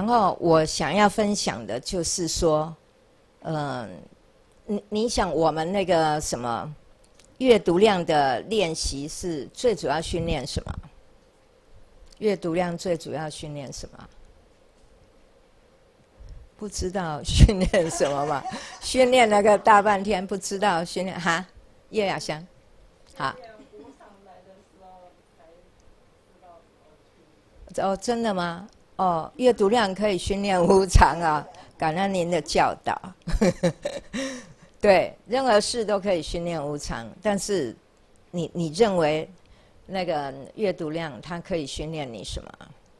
然后我想要分享的就是说，你想我们那个什么阅读量的练习是最主要训练什么？阅读量最主要训练什么？不知道训练什么嘛？训练那个大半天不知道训练哈？叶雅香，好。哦，真的吗？哦，阅读量可以训练无常啊！感恩您的教导。对，任何事都可以训练无常，但是你认为那个阅读量它可以训练你什么？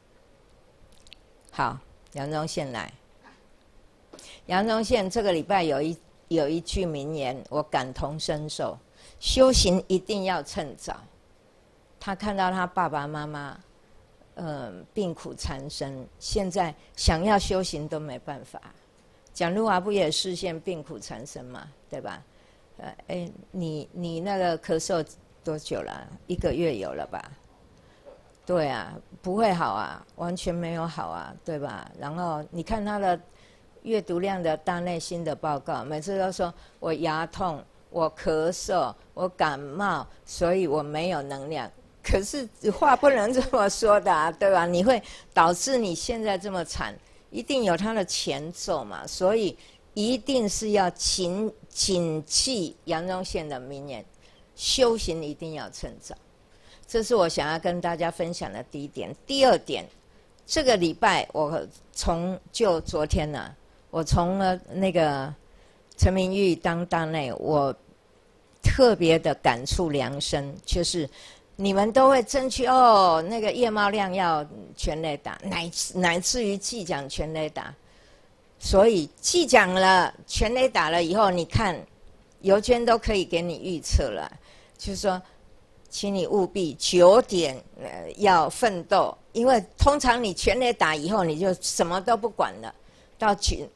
好，杨宗宪来。杨宗宪这个礼拜有一句名言，我感同身受：修行一定要趁早。他看到他爸爸妈妈。病苦缠身，现在想要修行都没办法。蒋如华不也视线病苦缠身嘛，对吧？你那个咳嗽多久了？1个月有了吧？对啊，不会好啊，完全没有好啊，对吧？然后你看他的阅读量的大内心的报告，每次都说我牙痛，我咳嗽，我感冒，所以我没有能量。可是话不能这么说的啊，对吧？你会导致你现在这么惨，一定有它的前奏嘛，所以一定是要谨记杨宗宪的名言：修行一定要趁早。这是我想要跟大家分享的第一点。第二点，这个礼拜我就昨天呢，我从那个陈明玉当大内，我特别的感触良深，就是你们都会争取哦，那个叶茂亮要全垒打，乃至于季奖全垒打。所以季奖了全垒打了以后，你看邮娟都可以给你预测了，就是说，请你务必9点要奋斗，因为通常你全垒打以后，你就什么都不管了，到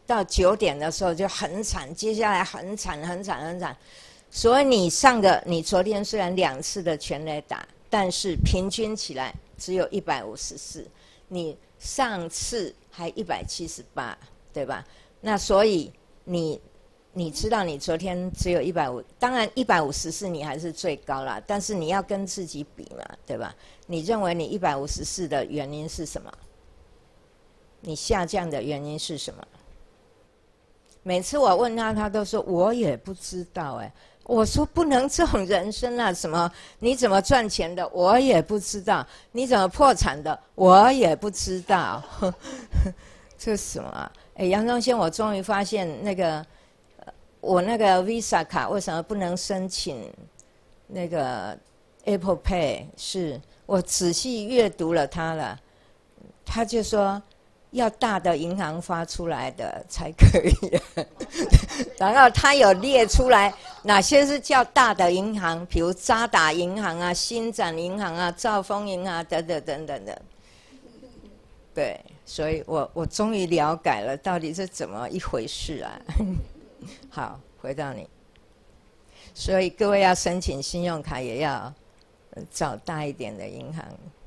9点的时候就很惨，接下来很惨。所以你昨天虽然2次的全垒打，但是平均起来只有154，你上次还178，对吧？那所以你知道你昨天只有150，当然154你还是最高啦，但是你要跟自己比嘛，对吧？你认为你154的原因是什么？你下降的原因是什么？每次我问他，他都说我也不知道我说不能这种人生啊，什么你怎么赚钱的我也不知道，你怎么破产的我也不知道。这是什么啊？杨宗宪，我终于发现那个我那个 Visa 卡为什么不能申请那个 Apple Pay？ 是我仔细阅读了它了，他就说要大的银行发出来的才可以。然后他有列出来哪些是叫大的银行，比如渣打银行啊、新展银行啊、兆丰银行啊等等的。对，所以我终于了解了到底是怎么一回事啊。好，回到你。所以各位要申请信用卡也要找大一点的银行。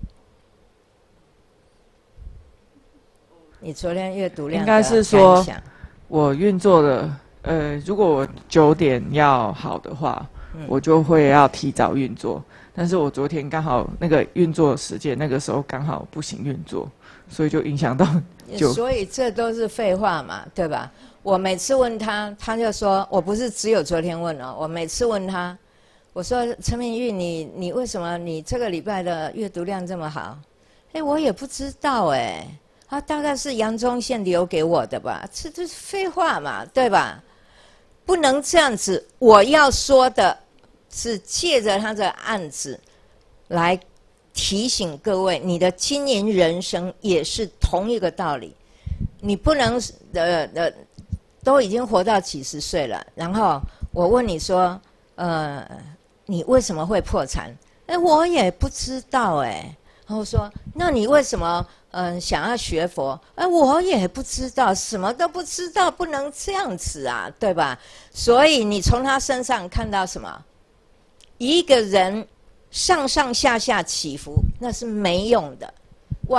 你昨天阅读量应该是说，我运作的如果我9点要好的话，我就会要提早运作。但是我昨天刚好那个运作时间，那个时候刚好不行运作，所以就影响到所以这都是废话嘛，对吧？我每次问他，他就说，我不是只有昨天问哦，我每次问他，我说陈明玉，你为什么你这个礼拜的阅读量这么好？我也不知道他大概是杨宗宪留给我的吧，这是废话嘛，对吧？不能这样子。我要说的是借着他的案子来提醒各位，你的经营人生也是同一个道理。你不能都已经活到几十岁了，然后我问你说，你为什么会破产？我也不知道然后说，那你为什么想要学佛？我也不知道，什么都不知道，不能这样子啊，对吧？所以你从他身上看到什么？一个人上上下下起伏，那是没用的。哇，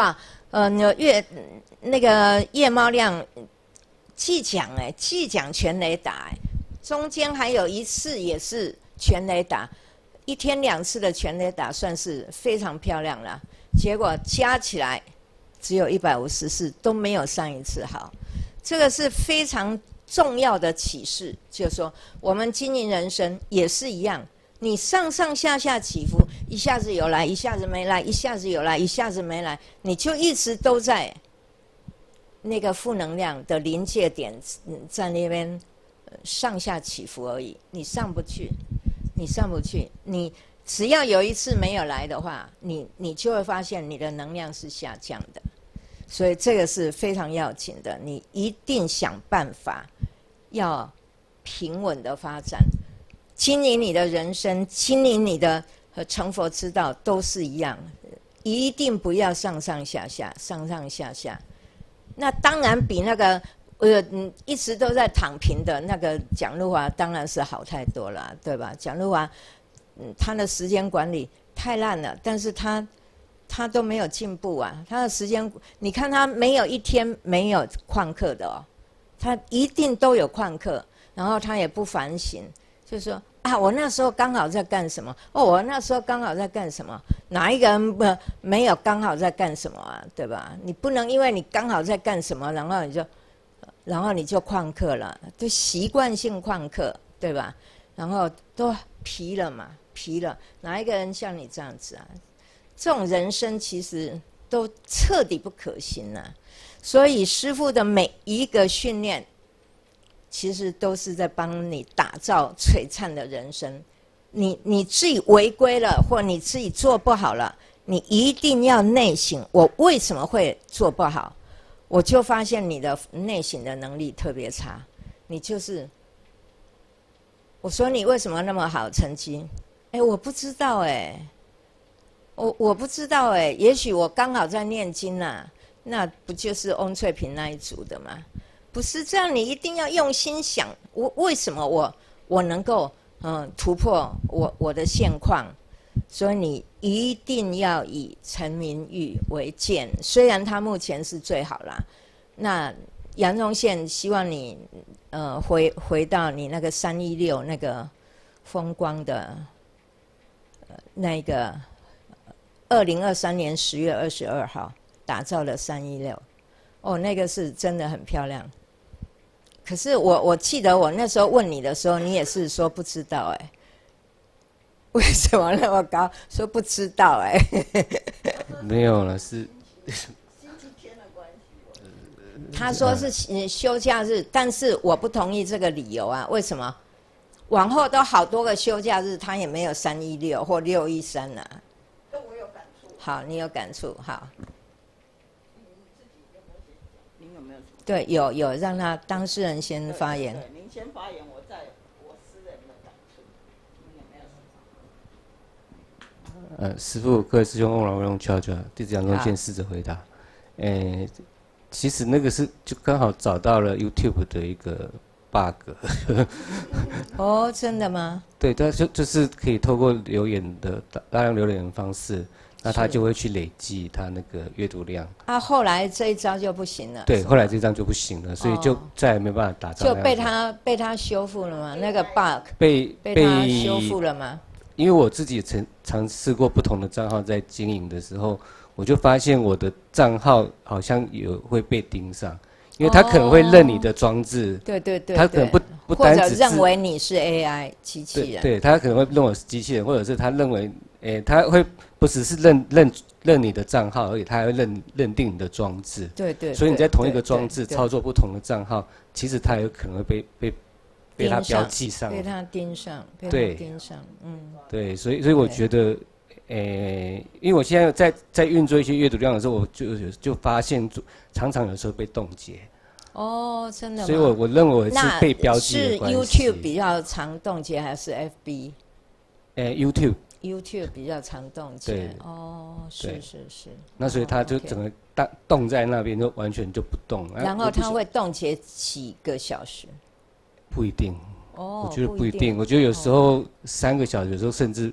那个夜猫亮季讲全垒打中间还有一次也是全垒打，1天2次的全垒打算是非常漂亮了。结果加起来只有154，都没有上一次好。这个是非常重要的启示，就是说我们经营人生也是一样，你上上下下起伏，一下子有来，一下子没来，一下子有来，一下子没来，你就一直都在那个负能量的临界点，在那边上下起伏而已，你上不去，你上不去，你只要有一次没有来的话，你就会发现你的能量是下降的。所以这个是非常要紧的，你一定想办法要平稳的发展，经营你的人生，经营你的成佛之道都是一样，一定不要上上下下，上上下下。那当然比那个一直都在躺平的那个蒋路华当然是好太多了，对吧？蒋路华他的时间管理太烂了，但是他都没有进步啊！他的时间，你看他没有一天没有旷课的哦，他一定都有旷课，然后他也不反省，就说啊，我那时候刚好在干什么？哦，我那时候刚好在干什么？哪一个人没有刚好在干什么啊？对吧？你不能因为你刚好在干什么，然后你就旷课了，就习惯性旷课，对吧？然后都疲了嘛，疲了，哪一个人像你这样子啊？这种人生其实都彻底不可行啊。所以师父的每一个训练，其实都是在帮你打造璀璨的人生。你自己违规了，或你自己做不好了，你一定要内省，我为什么会做不好？我就发现你的内省的能力特别差，你就是我说你为什么那么好成绩？我不知道我不知道也许我刚好在念经啊，那不就是翁翠萍那一组的吗？不是这样，你一定要用心想，为什么我能够突破我的现况？所以你一定要以陈明玉为鉴，虽然他目前是最好啦。那杨宗宪希望你回到你那个316那个风光的那个2023年10月22号打造的316，那个是真的很漂亮。可是我记得我那时候问你的时候，你也是说不知道为什么那么高？说不知道没有了，是他说是休假日，但是我不同意这个理由啊。为什么？往后都好多个休假日，他也没有316或613啊。 这我有感触。 好，你有感触，好。 您有没有？ 对，有让他当事人先发言。 对，您先发言，我私人的感触。您有没有？ 师父，各位师兄，翁老翁教教，弟子杨宗宪试着回答。其实那个是就刚好找到了 YouTube 的一个 bug。 真的吗？ 对，它就是可以透过留言的大量留言的方式，那它就会去累积它那个阅读量。 后来这一招就不行了。 对，后来这张就不行了，所以就再也没办法打造。 就被他修复了吗？那个 bug 被他修复了吗？ 因为我自己尝试过不同的账号，在经营的时候，我就发现我的账号好像会被盯上，因为他可能会认你的装置， 对， 他可能不单只或者认为你是 AI 机器人， 对，他可能会认为是机器人，或者是他认为，他会不只是认你的账号而已，他还会认定你的装置， 对， 所以你在同一个装置操作不同的账号，其实他有可能会被他标记上， 被他盯上， 对，所以我觉得。因为我现在在运作一些阅读量的时候，我就发现常常有时候被冻结。 真的吗？ 所以我认为是被标记的关系。 是 YouTube 比较常冻结还是 FB？YouTube 比较常冻结。是。 那所以它就整个冻在那边，就完全就不动。 然后它会冻结几个小时？ 不一定。我觉得不一定。我觉得有时候3个小时，有时候甚至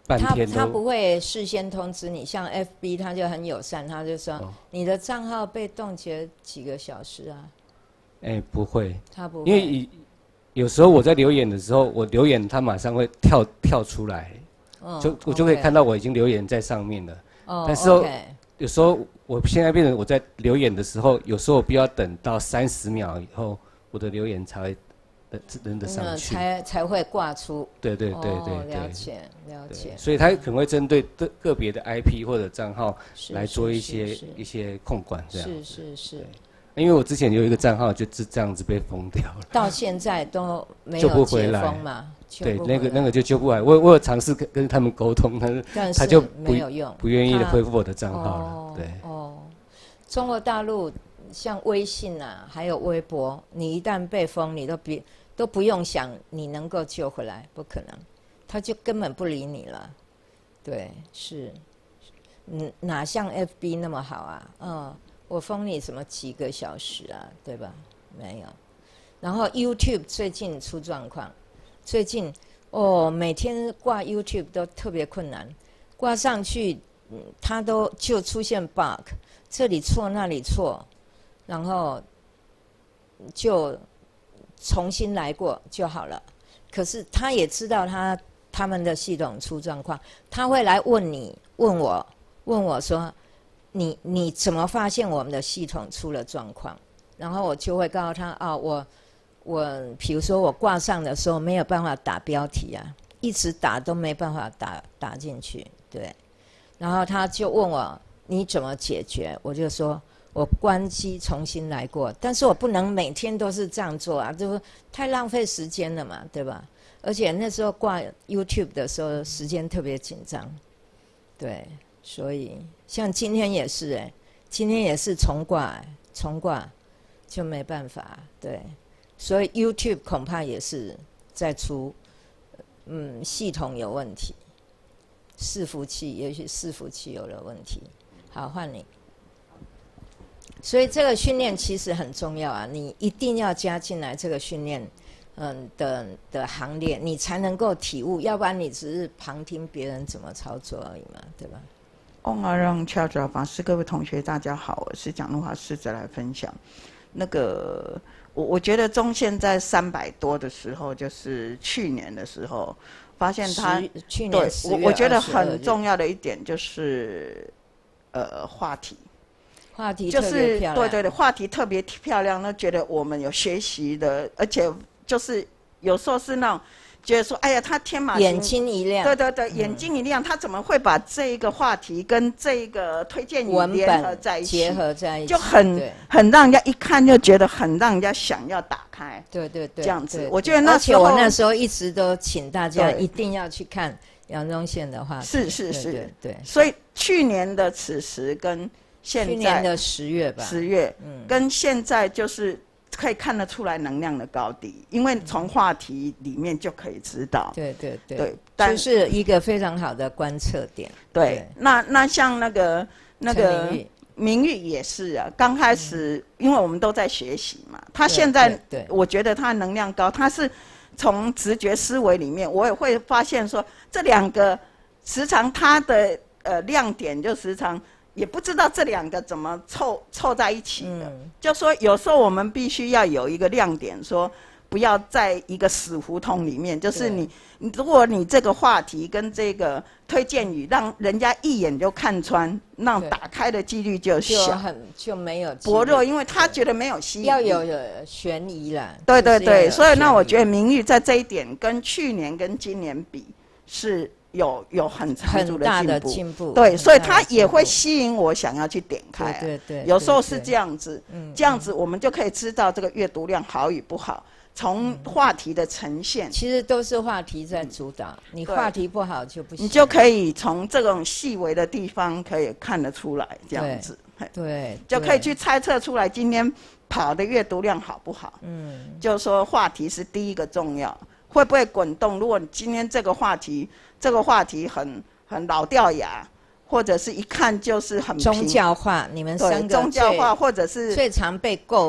半天他不会事先通知你，像 FB 他就很友善，他就说、你的账号被冻结几个小时啊？ 不会， 他不会， 因为有时候我在留言的时候，我留言他马上会跳出来，我就可以看到我已经留言在上面了。但是有时候我现在变成我在留言的时候，有时候我必须要等到30秒以后，我的留言才会扔得上去， 才会挂出。 对， 了解。 所以他可能会针对个别的 IP 或者账号来做一些控管，这样。 是。 因为我之前有一个账号就是这样子被封掉了， 到现在都没有解封嘛？ 对，那个就救不回来。我有尝试跟他们沟通，但是他就没有用， 不愿意恢复我的账号了。对。 中国大陆像微信啊，还有微博，你一旦被封，你都不用想你能够救回来，不可能，他就根本不理你了。对，是，哪像 FB 那么好啊？我封你什么几个小时啊，对吧？没有。然后 YouTube 最近出状况，最近每天挂 YouTube 都特别困难，挂上去，它就出现 bug， 这里错那里错，然后就重新来过就好了。可是他也知道他们的系统出状况，他会来问我说。你怎么发现我们的系统出了状况？然后我就会告诉他我比如说我挂上的时候没有办法打标题啊，一直打都没办法打进去，对。然后他就问我你怎么解决？我就说我关机重新来过，但是我不能每天都是这样做啊，这不太浪费时间了嘛，对吧？而且那时候挂 YouTube 的时候时间特别紧张，对。所以像今天也是今天也是重挂就没办法，对。所以 YouTube 恐怕也是在出系统有问题，伺服器也许伺服器有了问题。好，换你。所以这个训练其实很重要啊，你一定要加进来这个训练的行列，你才能够体悟，要不然你只是旁听别人怎么操作而已嘛，对吧？ 翁阿让恰爪法师，各位同学大家好，我是蒋路华师再来分享。我觉得中线在300多的时候，就是去年的时候，发现他去年10月我觉得很重要的一点就是话题特别漂亮，对，话题特别漂亮，那觉得我们有学习的，而且就是有时候是那种。觉得说，哎呀，他天马行眼睛一亮， 对，眼睛一亮，他怎么会把这一个话题跟这一个推荐语联合在一起， 结合在一起， 就很让人家一看就觉得很让人家想要打开， 对， 这样子。我觉得那时候， 而且我那时候一直都请大家一定要去看杨宗宪的话题， 是， 对。 所以去年的此时跟现在， 去年的10月吧 ，10月，跟现在就是。可以看得出来能量的高低，因为从话题里面就可以知道。 对，就是一个非常好的观测点。 对，那像那个明玉也是啊，刚开始因为我们都在学习嘛，他现在我觉得他能量高，他是从直觉思维里面，我也会发现说这2个时常他的亮点就时常。也不知道这2个怎么凑在一起的，就说有时候我们必须要有一个亮点，说不要在一个死胡同里面。就是如果你这个话题跟这个推荐语让人家一眼就看穿，那打开的几率就小， 就没有薄弱，因为他觉得没有吸引力， 要有悬疑啦。 对，所以那我觉得明玉在这一点跟去年跟今年比是。有很大的进步，对，所以它也会吸引我想要去点开。 对， 有时候是这样子，这样子我们就可以知道这个阅读量好与不好，从话题的呈现， 其实都是话题在主导。你话题不好就不行， 你就可以从这种细微的地方可以看得出来，这样子， 对， 就可以去猜测出来今天跑的阅读量好不好。就是说话题是第一个重要，会不会滚动？如果你今天这个话题很老掉牙，或者是一看就是很宗教化，你们3个宗教化，或者是最常被诟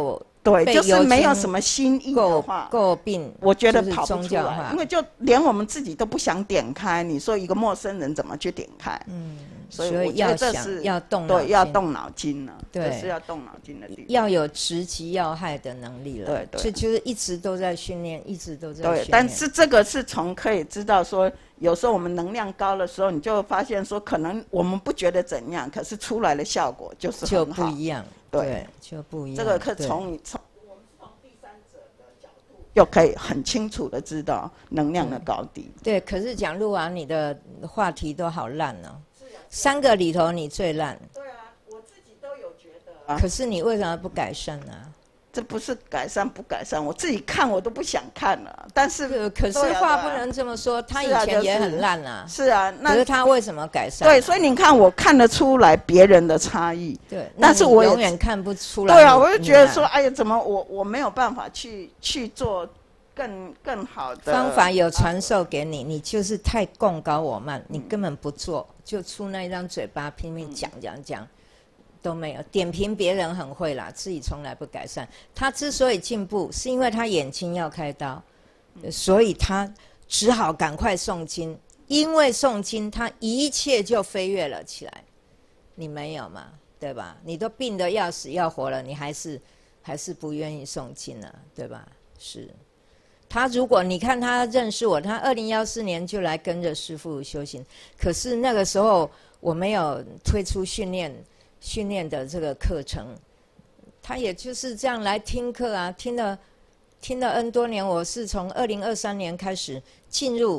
对，就是没有什么新意的话， 诟病， 我觉得跑不出来，因为就连我们自己都不想点开，你说一个陌生人怎么去点开？所以我觉得这是要动脑筋， 对，要动脑筋了， 对， 这是要动脑筋的地方， 要有直击要害的能力了， 对对， 这就是一直都在训练，一直都在训练。 对，但是这个是从可以知道说，有时候我们能量高的时候，你就发现说，可能我们不觉得怎样，可是出来的效果就是很好， 就不一样，对，就不一样。 这个可从我们是从第三者的角度，就可以很清楚的知道能量的高低。 对，可是蒋路啊，你的话题都好烂哦。3个里头你最烂。 对啊，我自己都有觉得啊。 可是你为什么不改善呢？ 这不是改善不改善，我自己看我都不想看了。但是可是话不能这么说，他以前也很烂啊。 是啊， 可是他为什么改善？ 对，所以你看我看得出来别人的差异。 对， 但是我永远看不出来。 对啊，我就觉得说，哎呀，怎么我没有办法去做更好的方法有传授给你，你就是太贡高我慢，你根本不做，就出那一张嘴巴拼命讲都没有。点评别人很会啦，自己从来不改善。他之所以进步，是因为他眼睛要开刀，所以他只好赶快诵经，因为诵经他一切就飞跃了起来。你没有嘛，对吧？你都病得要死要活了，你还是不愿意诵经啊，对吧？是。他如果你看他认识我，他2014年就来跟着师父修行，可是那个时候我没有推出训练的这个课程，他也就是这样来听课啊，听了 N 多年。我是从2023年开始进入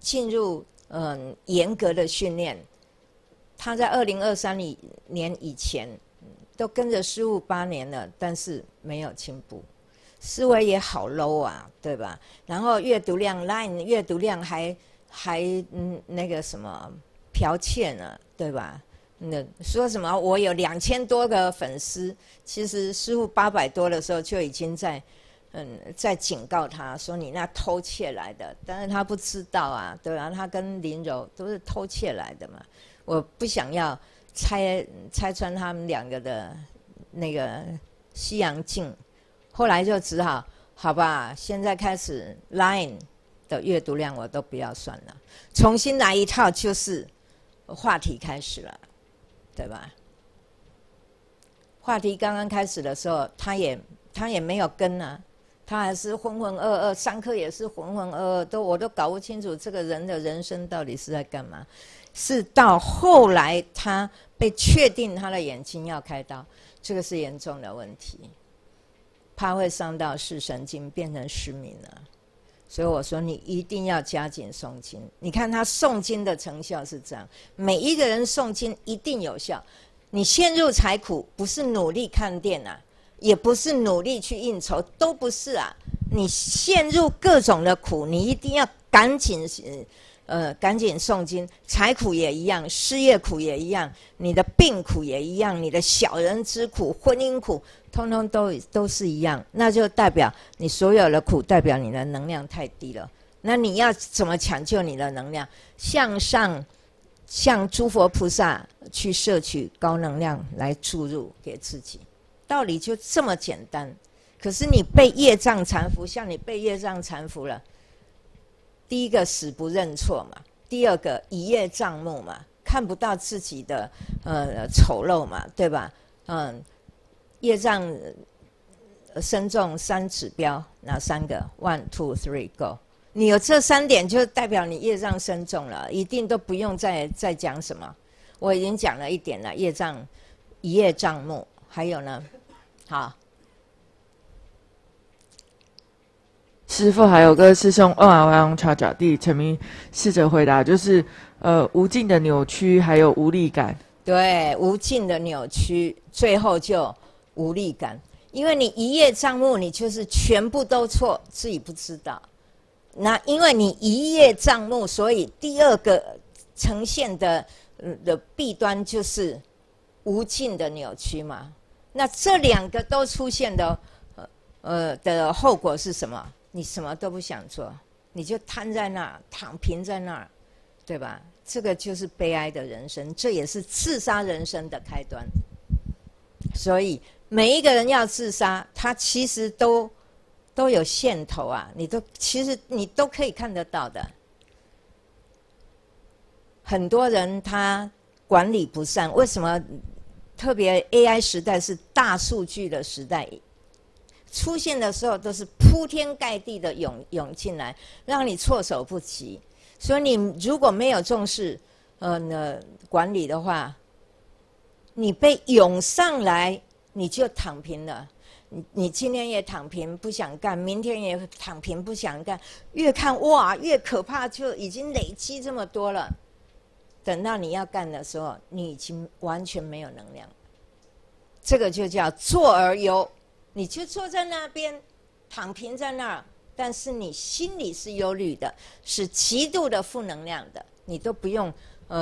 严格的训练，他在2023年以前都跟着师父8年了，但是没有进步。思维也好 low 啊，对吧？然后阅读量 Line 阅读量还那个什么剽窃呢，对吧？那说什么我有2000多个粉丝，其实师父800多的时候就已经在警告他说你那偷窃来的，但是他不知道啊，对吧？他跟林柔都是偷窃来的嘛。我不想要拆穿他们2个的那个西洋镜。后来就只好吧，现在开始 Line 的阅读量我都不要算了，重新来一套，就是话题开始了，对吧？话题刚刚开始的时候，他也没有跟啊，他还是浑浑噩噩，上课也是浑浑噩噩，我都搞不清楚这个人的人生到底是在干嘛。是到后来他被确定他的眼睛要开刀，这个是严重的问题。怕会伤到视神经，变成失明了。所以我说你一定要加紧诵经。你看他诵经的成效是这样，每一个人诵经一定有效。你陷入财苦，不是努力看店啊，也不是努力去应酬，都不是啊。你陷入各种的苦，你一定要赶紧诵经。财苦也一样，失业苦也一样，你的病苦也一样，你的小人之苦、婚姻苦，通通都是一样。那就代表你所有的苦，代表你的能量太低了。那你要怎么抢救你的能量？向上，向诸佛菩萨去摄取高能量来注入给自己，道理就这么简单。可是你被业障缠缚，像你被业障缠缚了，第一个死不认错嘛，第二个一叶障目嘛，看不到自己的丑陋嘛，对吧？业障深重3指标，哪3个 ？1, 2, 3, go！ 你有这3点，就代表你业障深重了，一定都不用再讲什么。我已经讲了1点了，业障一叶障目，还有呢？好。 师父还有个师兄2弟陈明试着回答，就是无尽的扭曲还有无力感。 对，无尽的扭曲，最后就无力感，因为你一叶障目，你就是全部都错，自己不知道。那因为你一叶障目，所以第2个呈现的弊端就是无尽的扭曲嘛。那这2个都出现的后果是什么？你什么都不想做，你就瘫在那儿，躺平在那儿，对吧？这个就是悲哀的人生，这也是自杀人生的开端。所以每一个人要自杀，他其实都有线头啊，其实你都可以看得到的。很多人他管理不善，为什么？特别 AI 时代是大数据的时代，出现的时候都是铺天盖地的涌进来，让你措手不及。所以你如果没有重视管理的话，你被涌上来，你就躺平了。你今天也躺平不想干，明天也躺平不想干，越看哇越可怕，就已经累积这么多了。等到你要干的时候，你已经完全没有能量。这个就叫坐而忧，你就坐在那边，躺平在那儿，但是你心里是忧虑的，是极度的负能量的，你都不用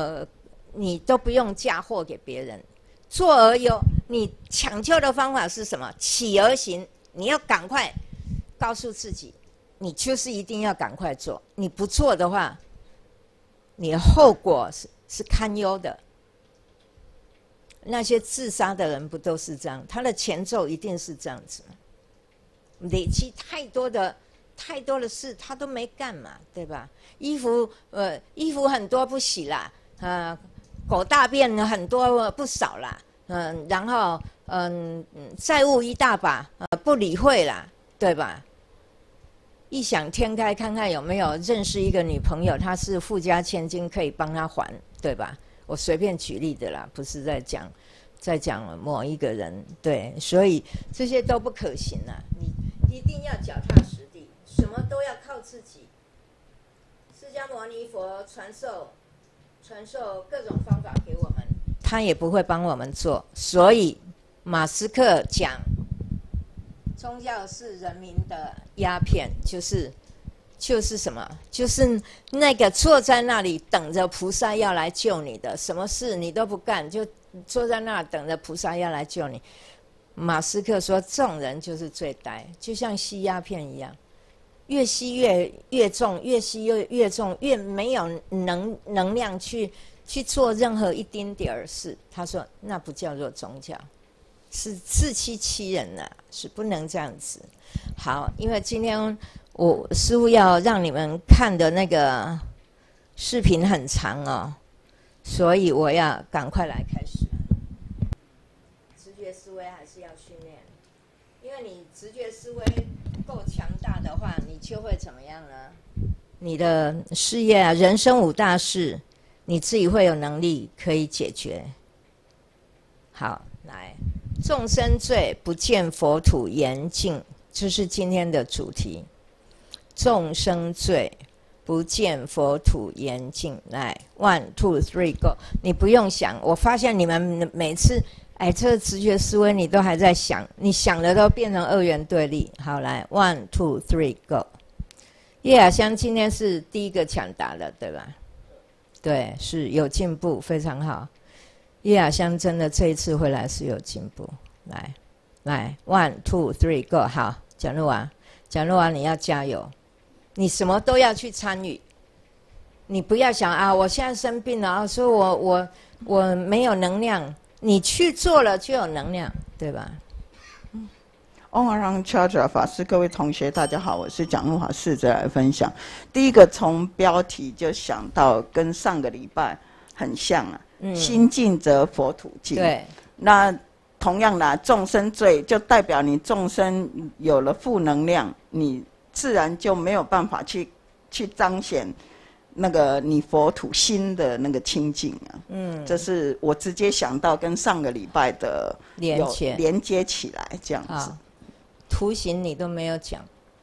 嫁祸给别人。坐而忧，你抢救的方法是什么？起而行，你要赶快告诉自己，你就是一定要赶快做，你不做的话，你的后果是堪忧的。那些自杀的人不都是这样？他的前奏一定是这样子，累积太多的事，他都没干嘛，对吧？衣服很多不洗啦，狗大便很多不少啦，然后债务一大把，不理会啦，对吧？异想天开，看看有没有认识一个女朋友，她是富家千金，可以帮她还，对吧？我随便举例的啦，不是在讲某一个人，对，所以这些都不可行啊！你一定要脚踏实地，什么都要靠自己。释迦牟尼佛传授各种方法给我们，他也不会帮我们做。所以马斯克讲，宗教是人民的鸦片，就是什么？就是那个坐在那里等着菩萨要来救你的，什么事你都不干，就坐在那等着菩萨要来救你。马斯克说，这种人就是最呆，就像吸鸦片一样，越吸越重，越吸越重，越没有能量去做任何一丁点儿事。他说，那不叫做宗教，是自欺欺人啊，是不能这样子。好，因为今天我似乎要让你们看的那个视频很长哦，所以我要赶快来开始。直觉思维还是要训练，因为你直觉思维够强大的话，你就会怎么样呢？你的事业啊，人生5大事，你自己会有能力可以解决。好，来，众生罪不见佛土严净，这是今天的主题。众生罪不见佛土严净。来 ，1 2 3 go。你不用想，我发现你们每次，这个直觉思维你都还在想，你想的都变成2元对立。好，来 1 2 3 go。叶雅香今天是第一个抢答的，对吧？对，是有进步，非常好。叶雅香真的这一次回来是有进步。来 1 2 3 go。好，蒋路娃，你要加油。你什么都要去参与，你不要想啊，我现在生病了，所以我没有能量，你去做了就有能量，对吧？ 翁阿让恰恰法师，各位同学，大家好，我是蒋路华，试着来分享。第一个从标题就想到跟上个礼拜很像啊，心净则佛土净。对，那同样的，众生罪就代表你众生有了负能量，你自然就没有办法去彰显那个你佛土心的那个清净啊。这是我直接想到跟上个礼拜的连接起来这样子。 图形你都没有讲，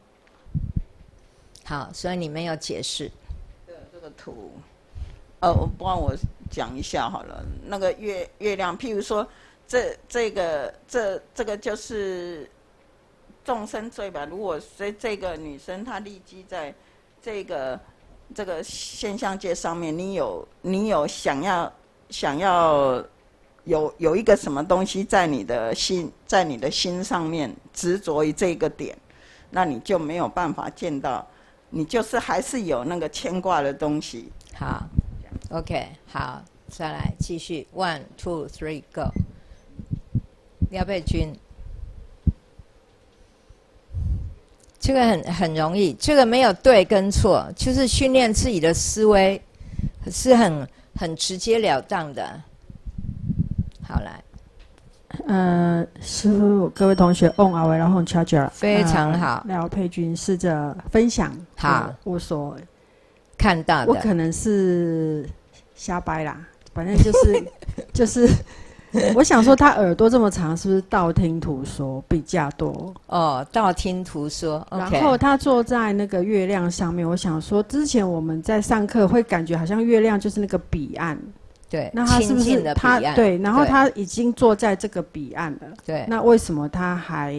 好，所以你没有解释。 这个图，不然我讲一下好了。那个月亮，譬如说这个就是众生罪吧。如果这个女生她立基在这个现象界上面，你有想要有一个什么东西在你的心上面执着于这个点，那你就没有办法见到，你就是还是有那个牵挂的东西。 好 ，OK， 好，再来继续 ，1 2 3 go。廖佩君， 这个很容易，这个没有对跟错，就是训练自己的思维，是很直截了当的。好来， 师父，各位同学 ，on 阿维然后 charger， 非常好。 廖佩君试着分享， 好， 我所看到的， 我可能是瞎掰啦，反正就是。我想说，他耳朵这么长，是不是道听途说比较多？ 哦，道听途说。 然后他坐在那个月亮上面，我想说，之前我们在上课会感觉好像月亮就是那个彼岸。 对。 那他是不是他对？然后他已经坐在这个彼岸了。 对。 那为什么他还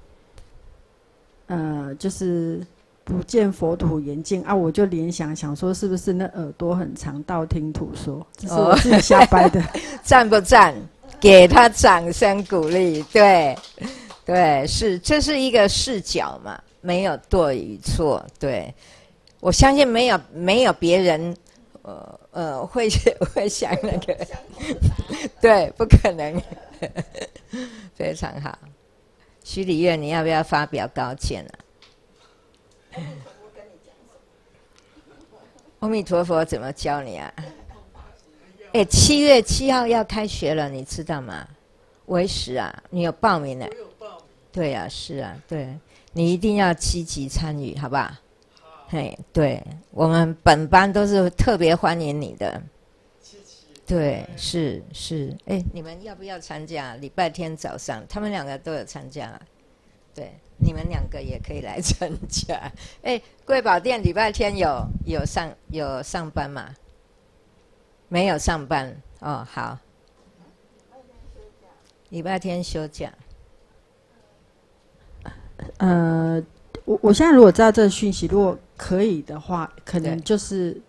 就是不见佛土严净啊？我就联想说，是不是那耳朵很长，道听途说？这是我自己瞎掰的。 赞不赞？给他掌声鼓励，对，对，是，这是一个视角嘛，没有对与错，对，我相信没有别人，会想那个，对，不可能，非常好，徐礼月，你要不要发表高见啊？阿弥陀佛，怎么教你啊？7月7号要开学了，你知道吗？为时啊，你有报名了？我有报名。对啊，是啊，对，你一定要积极参与，好不好？嘿，对，我们本班都是特别欢迎你的。谢谢。对，是。你们要不要参加？礼拜天早上，他们两个都有参加。对，你们两个也可以来参加。贵宝店礼拜天有上班吗？没有上班哦，好。礼拜天休假。 我现在如果知道这个讯息，如果可以的话，可能就是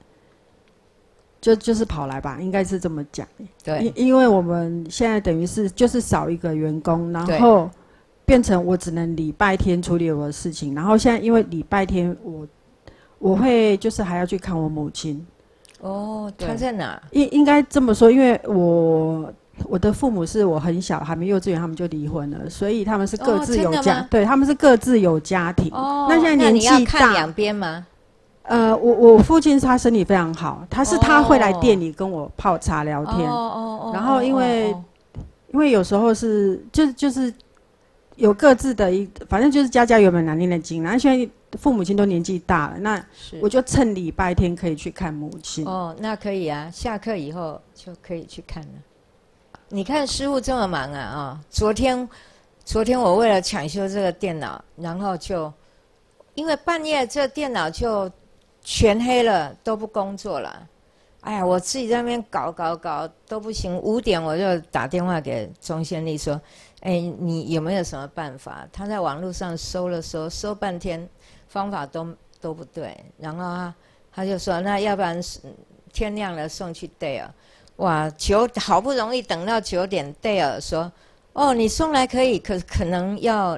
跑来吧，应该是这么讲。 对， 因为我们现在等于是就是少一个员工，然后变成我只能礼拜天处理我的事情，然后现在因为礼拜天我会就是还要去看我母亲。 哦，他在哪？ 应该这么说，因为我的父母是我很小还没幼稚园，他们就离婚了，所以他们是各自有家，对，他们是各自有家庭。 哦， 那现在年纪大， 你要看两边吗？ 我父亲他身体非常好，他会来店里跟我泡茶聊天。然后因为有时候是就是有各自的反正就是家有本难念的经，然后现在父母亲都年纪大了，那我就趁礼拜天可以去看母亲。 哦，那可以啊，下课以后就可以去看了。你看师父这么忙啊！昨天我为了抢修这个电脑，然后就因为半夜这电脑就全黑了，都不工作了。哎呀，我自己在那边搞都不行。5点我就打电话给钟先丽说：“你有没有什么办法？”他在网络上搜半天，方法都不对。然后他就说：“那要不然天亮了送去 Dale。”哇，好不容易等到9点 ，Dale 说：“哦，你送来可以，可能要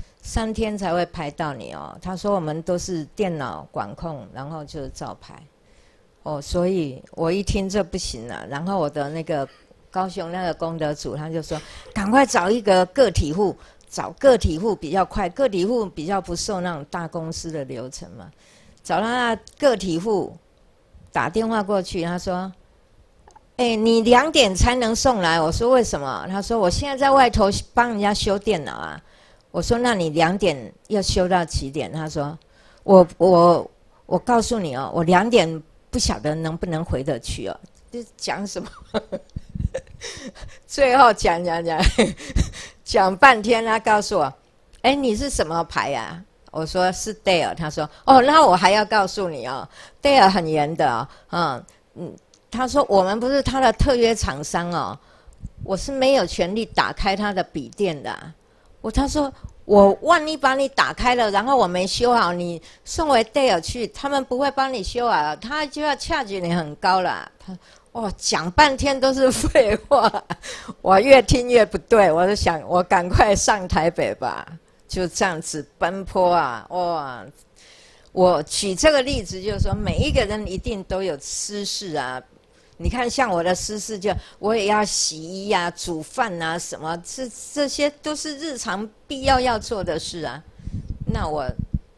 3天才会排到你哦。”他说：“我们都是电脑管控，然后就照排。”哦，所以我一听这不行了，然后我的那个高雄那个功德主他就说：“赶快找一个个体户，找个体户比较快，个体户比较不受那种大公司的流程嘛。”找到那个体户，打电话过去，他说：“你2点才能送来。”我说：“为什么？”他说：“我现在在外头帮人家修电脑啊。”我说：“那你2点要修到几点？”他说：“我告诉你哦，我2点不晓得能不能回得去哦。”这讲什么？最后讲半天，他告诉我：“你是什么牌啊？”我说：“是 Dale。”他说：“哦，那我还要告诉你哦 ，Dale 很严的哦。”他说：“我们不是他的特约厂商哦，我是没有权利打开他的笔电的。”他说：“我万一把你打开了，然后我没修好，你送回 Dale 去，他们不会帮你修好，他就要charge你很高了。”讲半天都是废话，我越听越不对，我就想我赶快上台北吧，就这样子奔波啊！哇，我举这个例子就是说，每一个人一定都有私事啊。你看，像我的私事，就我也要洗衣啊、煮饭啊，什么这些都是日常必要做的事啊。那我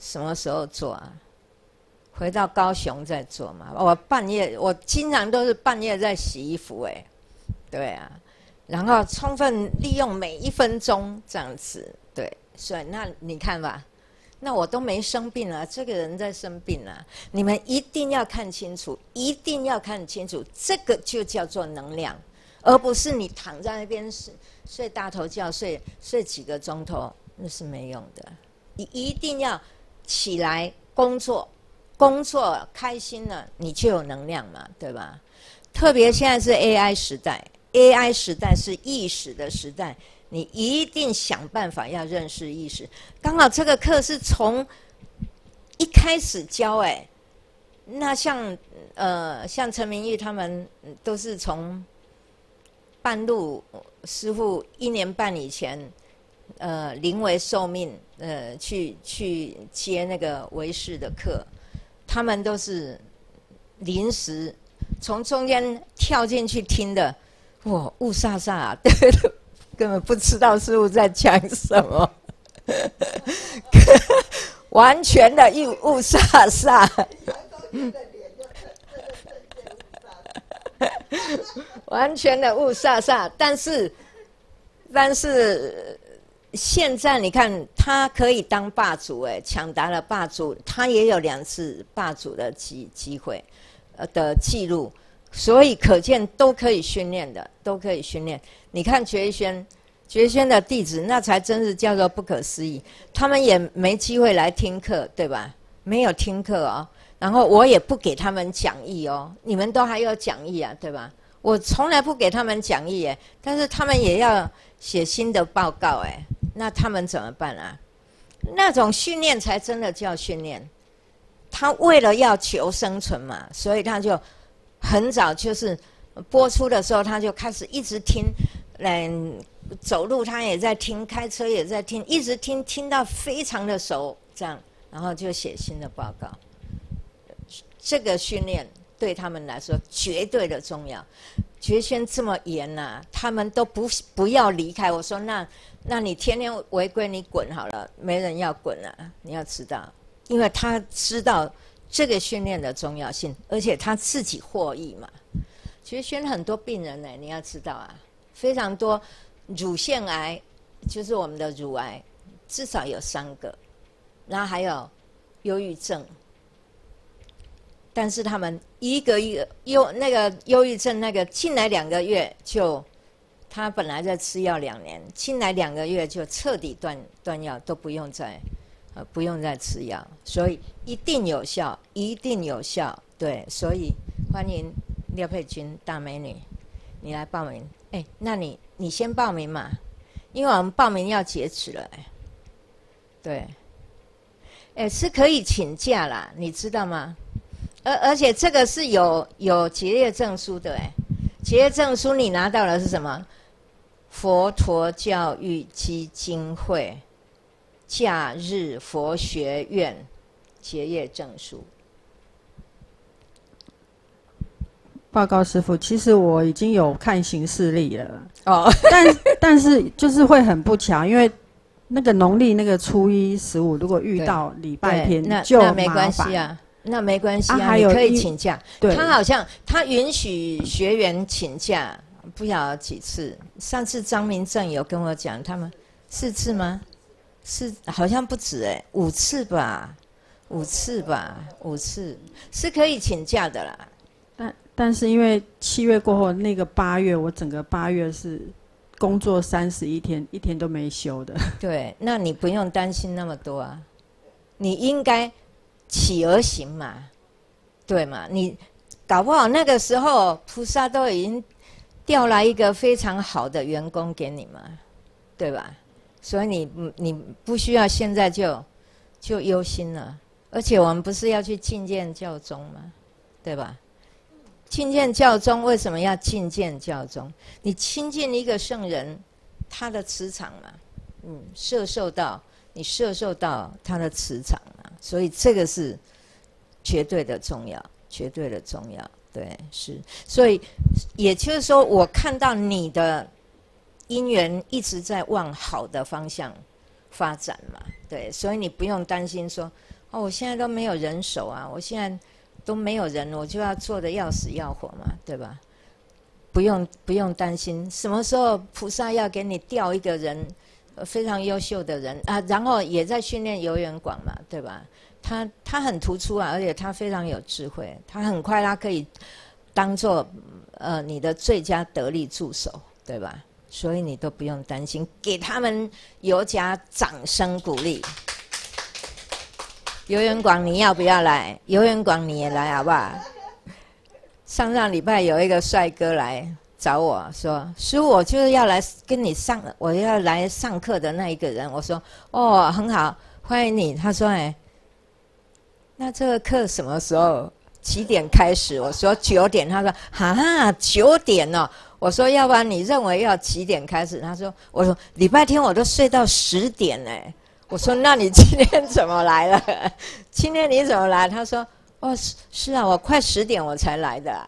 什么时候做啊？回到高雄再做嘛。我半夜，我经常都是半夜在洗衣服，对啊，然后充分利用每1分钟这样子，对，所以那你看吧，那我都没生病了，这个人在生病了，你们一定要看清楚，一定要看清楚，这个就叫做能量，而不是你躺在那边睡大头觉，睡几个钟头，那是没用的。你一定要起来工作开心了，你就有能量嘛，对吧？特别现在是 AI 时代。AI 时代是意识的时代，你一定想办法要认识意识。刚好这个课是从一开始教，那像陈明玉他们都是从半路师傅1年半以前，临危受命，去接那个唯识的课，他们都是临时从中间跳进去听的。哇，雾煞煞，对，根本不知道师父在讲什么，完全的雾煞煞，完全的雾煞煞。但是现在你看，他可以当霸主，抢答了霸主，他也有2次霸主的机会的记录。所以可见都可以训练的，都可以训练。你看觉轩的弟子，那才真是叫做不可思议。他们也没机会来听课，对吧？没有听课哦。然后我也不给他们讲义哦，你们都还有讲义啊，对吧？我从来不给他们讲义，但是他们也要写新的报告，那他们怎么办啊？那种训练才真的叫训练。他为了要求生存嘛，所以他就很早就是播出的时候，他就开始一直听，走路他也在听，开车也在听，一直听到非常的熟，这样，然后就写新的报告。这个训练对他们来说绝对的重要。觉轩这么严啊，他们都不要离开。我说那你天天违规，你滚好了，没人要滚啊！你要知道，因为他知道这个训练的重要性，而且他自己获益嘛。觉轩很多病人呢，你要知道啊，非常多乳腺癌，就是我们的乳癌，至少有3个，然后还有忧郁症。但是他们一个那个忧郁症那个进来2个月就，他本来在吃药2年，进来2个月就彻底断药，都不用再吃药，所以一定有效，一定有效。对，所以欢迎廖佩君大美女，你来报名。那你先报名嘛，因为我们报名要截止了。对，是可以请假啦，你知道吗？而且这个是有结业证书的，结业证书你拿到的是什么？佛陀教育基金会假日佛学院结业证书。 报告师父，其实我已经有看行事历了但是就是会很不巧，因为那个农历那个初1、15，如果遇到礼拜天就麻烦。那没关系啊。 那没关系啊，你可以请假。他好像他允许学员请假，不晓得几次。上次张明正有跟我讲，他们4次吗？是好像不止5次吧，5次是可以请假的啦。 但是因为7月过后那个8月，我整个8月是工作31天，一天都没休的。 对，那你不用担心那么多啊，你应该起而行嘛，对嘛？你搞不好那个时候菩萨都已经调来一个非常好的员工给你嘛，对吧？所以你不需要现在就忧心了。而且我们不是要去觐见教宗吗？对吧？觐见教宗为什么要觐见教宗？你亲近一个圣人，他的磁场嘛，摄受到他的磁场嘛，所以这个是绝对的重要，绝对的重要。对，是，所以也就是说，我看到你的因缘一直在往好的方向发展嘛，对，所以你不用担心说哦，我现在都没有人手啊，我现在都没有人，我就要做的要死要活嘛，对吧？不用担心，什么时候菩萨要给你调一个人，非常优秀的人啊，然后也在训练游园广嘛，对吧？他很突出啊，而且他非常有智慧，他很快他可以当做你的最佳得力助手，对吧？所以你都不用担心，给他们尤加掌声鼓励。游园广你要不要来？游园广你也来好不好？上礼拜有一个帅哥来找我说：“师父，我就是要来跟你我要来上课的那一个人。”我说：“哦，很好，欢迎你。”他说：“哎，那这个课什么时候？几点开始？”我说：“9点。”他说：“哈，9点哦。”我说：“要不然你认为要几点开始？”他说：“我说礼拜天我都睡到10点哎。”我说：“那你今天怎么来了？今天你怎么来？”他说：“哦，是啊，我快10点我才来的啊。”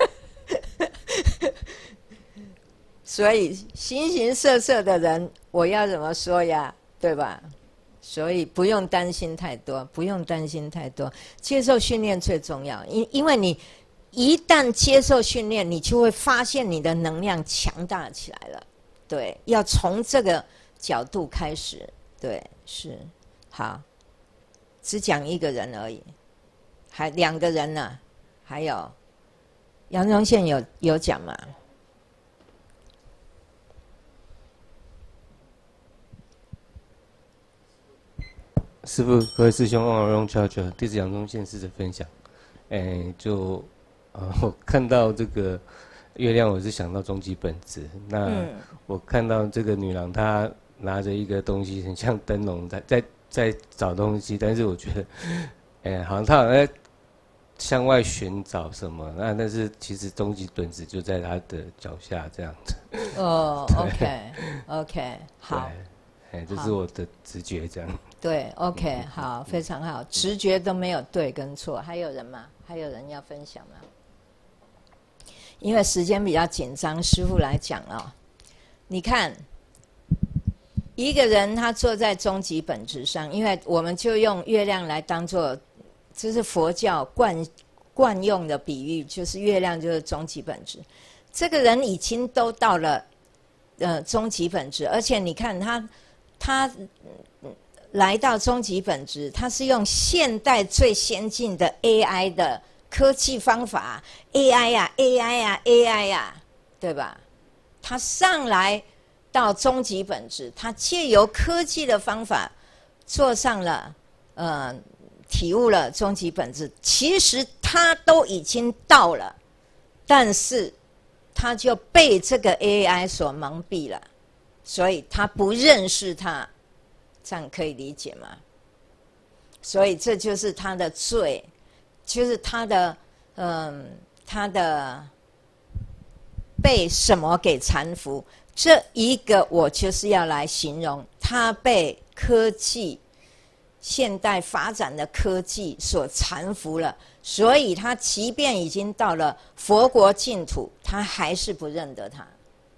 所以形形色色的人，我要怎么说呀？对吧？所以不用担心太多，不用担心太多。接受训练最重要，因为你一旦接受训练，你就会发现你的能量强大起来了。对，要从这个角度开始。对，是好，只讲一个人而已，还2个人呢，还有杨宗宪有讲吗？ 师父，各位师兄，阿荣教教，弟子杨宗宪试着分享。我看到这个月亮，我是想到终极本质。那我看到这个女郎，她拿着一个东西，很像灯笼，在找东西，但是我觉得，好像她在向外寻找什么。但是其实终极本质就在她的脚下，这样子。 哦，OK， 好。 这是我的直觉，这样。 对 ，OK， 好，非常好，直觉都没有对跟错。还有人吗？还有人要分享吗？因为时间比较紧张，师父来讲哦。你看，一个人他坐在终极本质上，因为我们就用月亮来当做，这是佛教惯用的比喻，就是月亮就是终极本质。这个人已经都到了终极本质，而且你看他来到终极本质，他是用现代最先进的 AI 的科技方法 ，AI 呀，对吧？他上来到终极本质，他借由科技的方法做上了体悟了终极本质。其实他都已经到了，但是他就被这个 AI 所蒙蔽了。所以他不认识他，这样可以理解吗？所以这就是他的罪，就是他的被什么给缠缚？这一个我就是要来形容，他被科技现代发展的科技所缠缚了，所以他即便已经到了佛国净土，他还是不认得他。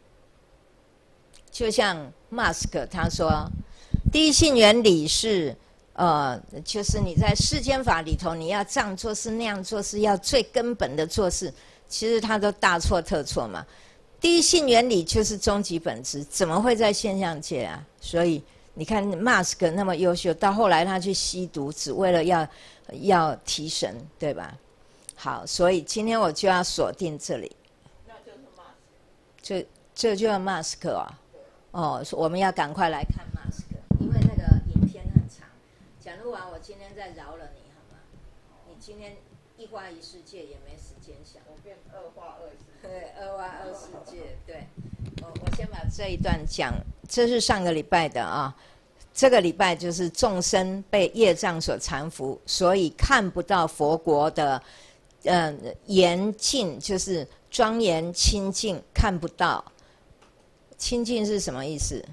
就像 Musk 他说，第一性原理是，就是你在世间法里头，你要这样做事那样做事，要最根本的做事，其实他都大错特错嘛。第一性原理就是终极本质，怎么会在现象界啊？所以你看 Musk 那么优秀，到后来他去吸毒，只为了要提神，对吧？好，所以今天我就要锁定这里。 那就是 Musk。 这就是 Musk 哦，我们要赶快来看 Musk， 因为那个影片很长。讲录完，我今天再饶了你，好吗？你今天一花一世界也没时间想。 我变二花二世界。 对，二花二世界。对，我先把这一段讲，这是上个礼拜的啊。这个礼拜就是众生被业障所缠缚，所以看不到佛国的严净，就是庄严清净，看不到。清净是什么意思？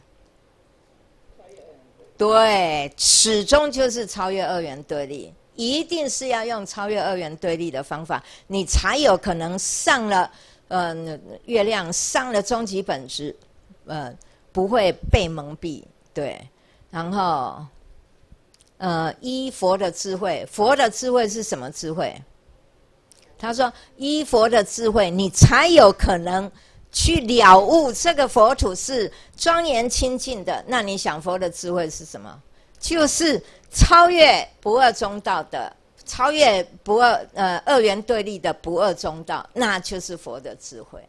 对，始终就是超越二元对立，一定是要用超越二元对立的方法，你才有可能上了月亮，上了终极本质，不会被蒙蔽。对，然后依佛的智慧，佛的智慧是什么智慧？他说依佛的智慧，你才有可能去了悟这个佛土是庄严清净的。那你想佛的智慧是什么？就是超越不二中道的，超越不二二元对立的不二中道，那就是佛的智慧。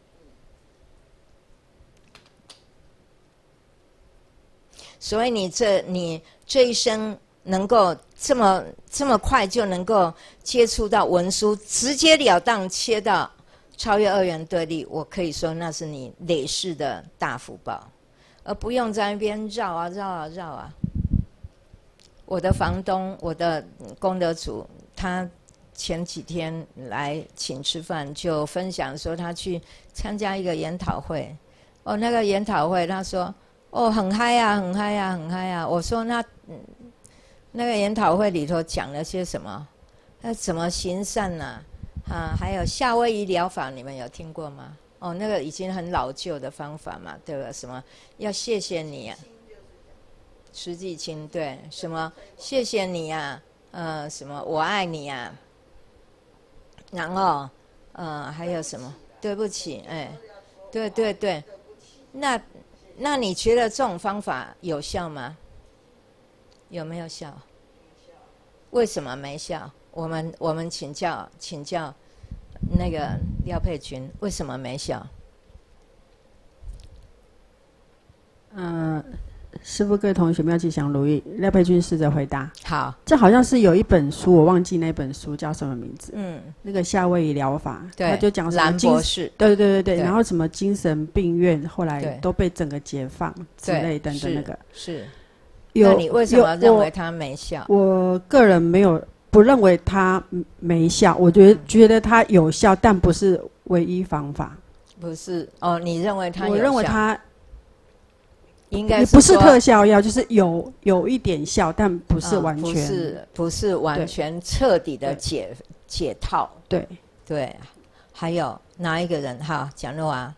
所以你这一生能够这么快就能够接触到文殊，直截了当切到超越二元对立，我可以说那是你累世的大福报，而不用在那边绕啊绕啊绕啊。我的房东，我的功德主，他前几天来请吃饭，就分享说他去参加一个研讨会。哦，那个研讨会，他说，哦，很嗨啊，很嗨啊，很嗨啊。我说那个研讨会里头讲了些什么？怎么行善呢？还有夏威夷疗法，你们有听过吗？哦，那个已经很老旧的方法嘛，对吧？什么要谢谢你啊？实际亲，对，什么谢谢你啊，什么我爱你啊，然后还有什么对不起，对对对，那你觉得这种方法有效吗？有没有效？为什么没效？我们请教那个廖佩君，为什么没效？ 师父，各位同学们要吉祥如意。廖佩君试着回答。 好， 这好像是有一本书，我忘记那本书叫什么名字。那个夏威夷疗法，他就讲什么兰博士， 对，然后什么精神病院后来都被整个解放之类等等那个。 是。那你为什么认为它没效？ 我个人不认为它没效，我觉得它有效，但不是唯一方法。 不是哦，你认为它有效？ 我认为它。 应该不是特效药，就是有一点效，但不是完全， 不是完全彻底的解套。对，还有哪一个人？好，讲诺啊。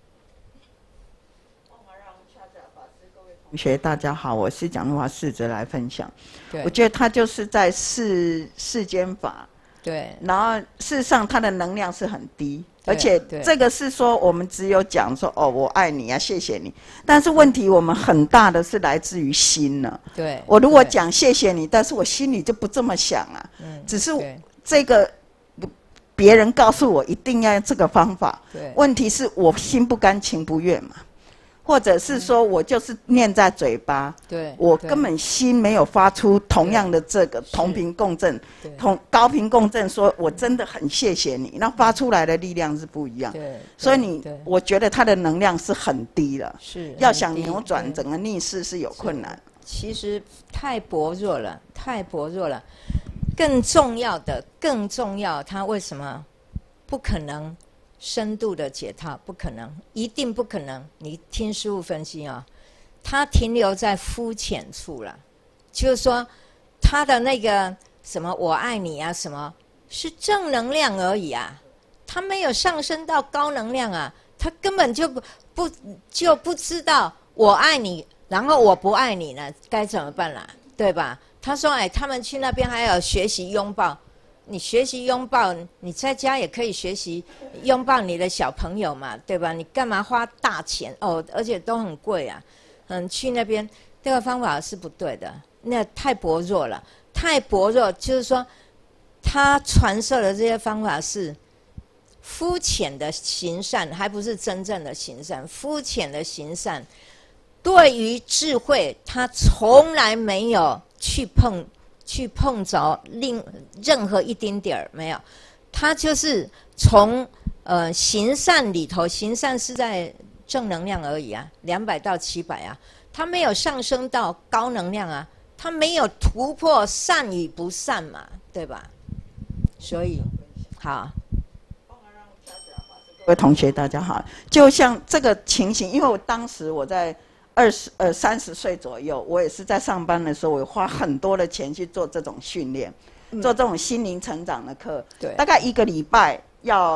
同学大家好，我是蒋诺华，试着来分享。我觉得他就是在世间法。 对， 然后事实上它的能量是很低，而且这个是说我们只有讲说哦我爱你啊，谢谢你，但是问题我们很大的是来自于心呢。 对， 我如果讲谢谢你，但是我心里就不这么想啊，只是这个别人告诉我一定要用这个方法，问题是我心不甘情不愿嘛。或者是说我就是念在嘴巴，我根本心没有发出同样的这个同频共振，高频共振，说我真的很谢谢你，那发出来的力量是不一样。所以我觉得它的能量是很低了，要想扭转整个逆势是有困难。 其实太薄弱了，太薄弱了。更重要，它为什么不可能？深度的解套不可能，一定不可能。你听师父分析啊，他停留在肤浅处了，就是说他的那个什么我爱你啊，什么是正能量而已啊，他没有上升到高能量啊，他根本就不知道我爱你，然后我不爱你呢，该怎么办啦，对吧？他说他们去那边还有学习拥抱。你学习拥抱，你在家也可以学习拥抱你的小朋友嘛，对吧？你干嘛花大钱哦？而且都很贵啊。去那边这个方法是不对的，那太薄弱了，太薄弱。就是说，他传授的这些方法是肤浅的行善，还不是真正的行善。肤浅的行善，对于智慧，他从来没有去碰着任何一丁点儿没有，他就是从行善里头，行善是在正能量而已啊，200到700啊，他没有上升到高能量啊，他没有突破善与不善嘛，对吧？所以好， 各位同学大家好，就像这个情形，因为我当时我在30岁左右，我也是在上班的时候，我花很多的钱去做这种训练，做这种心灵成长的课。大概1个礼拜要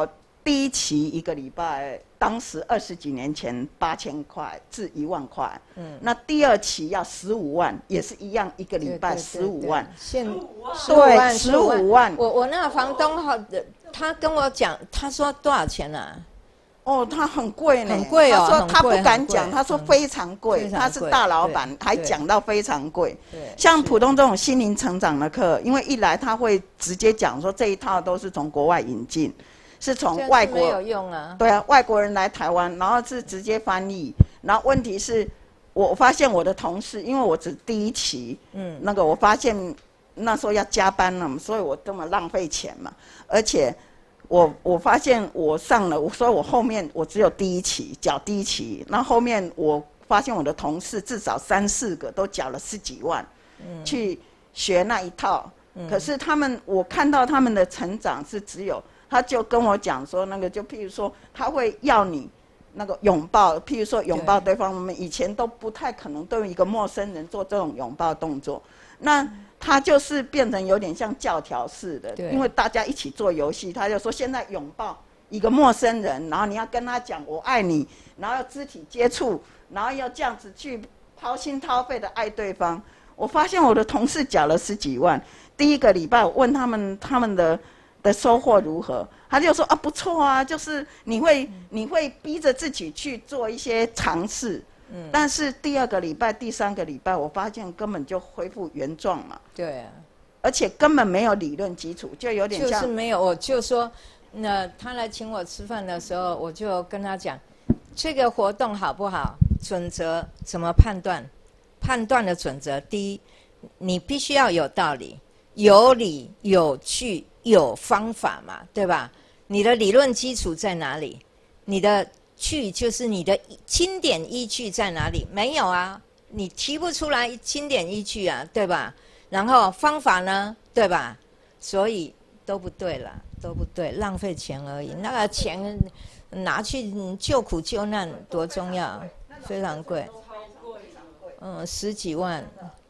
第一期1个礼拜，当时20几年前8000块至1万块，那第2期要15万，也是一样，1个礼拜15万， 现对，15万。 我那个房东他跟我讲，他说多少钱啊？ 哦，他很贵呢， 很贵哦， 他说他不敢讲，他说非常贵，他是大老板，还讲到非常贵。像普通这种心灵成长的课，因为一来他会直接讲说这一套都是从国外引进。是从外国， 没有用啊。 对啊，外国人来台湾，然后是直接翻译。然后问题是，我发现我的同事，因为我只第1期，那个我发现那时候要加班了，所以我这么浪费钱嘛。而且我发现我上了，所以我后面我只有第1期缴第1期，那后面我发现我的同事至少3、4个都缴了10几万，去学那一套。可是我看到他们的成长是只有。他就跟我讲说，那个就譬如说，他会要你那个拥抱，譬如说拥抱对方，我们以前都不太可能对一个陌生人做这种拥抱动作。那他就是变成有点像教条式的，因为大家一起做游戏，他就说现在拥抱一个陌生人，然后你要跟他讲我爱你，然后要肢体接触，然后要这样子去掏心掏肺的爱对方。我发现我的同事缴了10几万，第1个礼拜我问他们的收获如何？他就说啊不错啊，就是你会逼着自己去做一些尝试，但是第2个礼拜、第3个礼拜，我发现根本就恢复原状嘛。 对啊， 而且根本没有理论基础，就有点像就是没有。我就说，那他来请我吃饭的时候，我就跟他讲，这个活动好不好？准则怎么判断？判断的准则，第一，你必须要有道理、有理、有据。有方法嘛，对吧？你的理论基础在哪里？你的据就是你的经典依据在哪里？没有啊，你提不出来经典依据啊，对吧？然后方法呢，对吧？所以都不对了，都不对，浪费钱而已。那个钱拿去救苦救难多重要，非常贵。10几万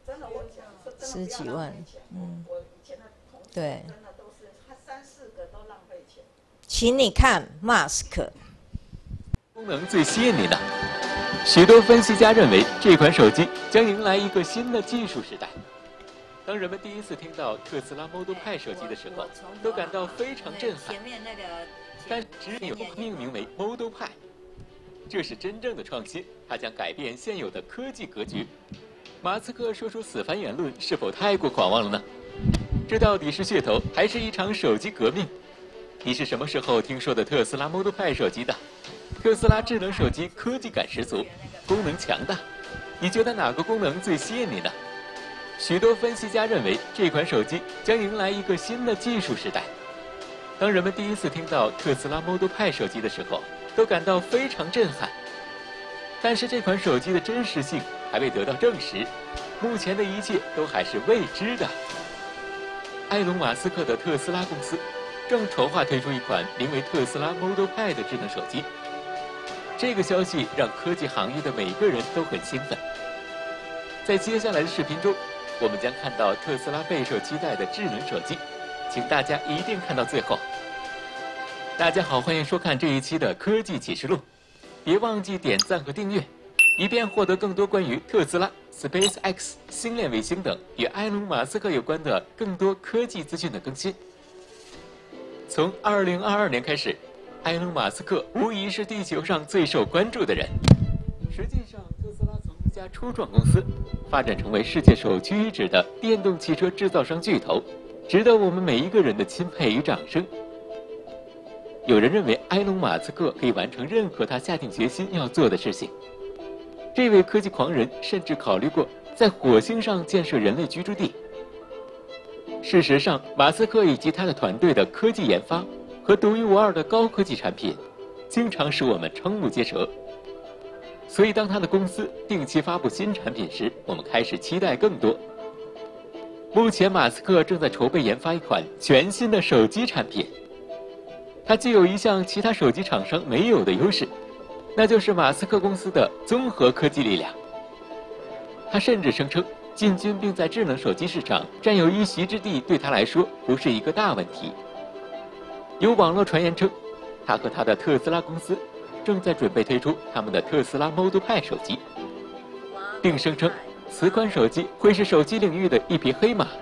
，10几万，对。请你看 Mask 功能最吸引你的。许多分析家认为，这款手机将迎来一个新的技术时代。当人们第一次听到特斯拉 Model Pi 手机的时候，都感到非常震撼。但只有命名为 Model Pi， 这是真正的创新，它将改变现有的科技格局。马斯克说出死凡言论，是否太过狂妄了呢？这到底是噱头，还是一场手机革命？你是什么时候听说的特斯拉 Model Pi 手机的？特斯拉智能手机科技感十足，功能强大。你觉得哪个功能最吸引你呢？许多分析家认为，这款手机将迎来一个新的技术时代。当人们第一次听到特斯拉 Model Pi 手机的时候，都感到非常震撼。但是这款手机的真实性还未得到证实，目前的一切都还是未知的。埃隆·马斯克的特斯拉公司正筹划推出一款名为特斯拉 Model Pi 的智能手机。这个消息让科技行业的每个人都很兴奋。在接下来的视频中，我们将看到特斯拉备受期待的智能手机，请大家一定看到最后。大家好，欢迎收看这一期的科技启示录，别忘记点赞和订阅，以便获得更多关于特斯拉、SpaceX、星链卫星等与埃隆·马斯克有关的更多科技资讯的更新。从2022年开始，埃隆·马斯克无疑是地球上最受关注的人。实际上，特斯拉从一家初创公司发展成为世界首屈一指的电动汽车制造商巨头，值得我们每一个人的钦佩与掌声。有人认为埃隆·马斯克可以完成任何他下定决心要做的事情。这位科技狂人甚至考虑过在火星上建设人类居住地。事实上，马斯克以及他的团队的科技研发和独一无二的高科技产品，经常使我们瞠目结舌。所以，当他的公司定期发布新产品时，我们开始期待更多。目前，马斯克正在筹备研发一款全新的手机产品。它具有一项其他手机厂商没有的优势，那就是马斯克公司的综合科技力量。他甚至声称，进军并在智能手机市场占有一席之地对他来说不是一个大问题。有网络传言称， 他和他的特斯拉公司正在准备推出他们的特斯拉 Model Pi 手机，并声称此款手机会是手机领域的一匹黑马。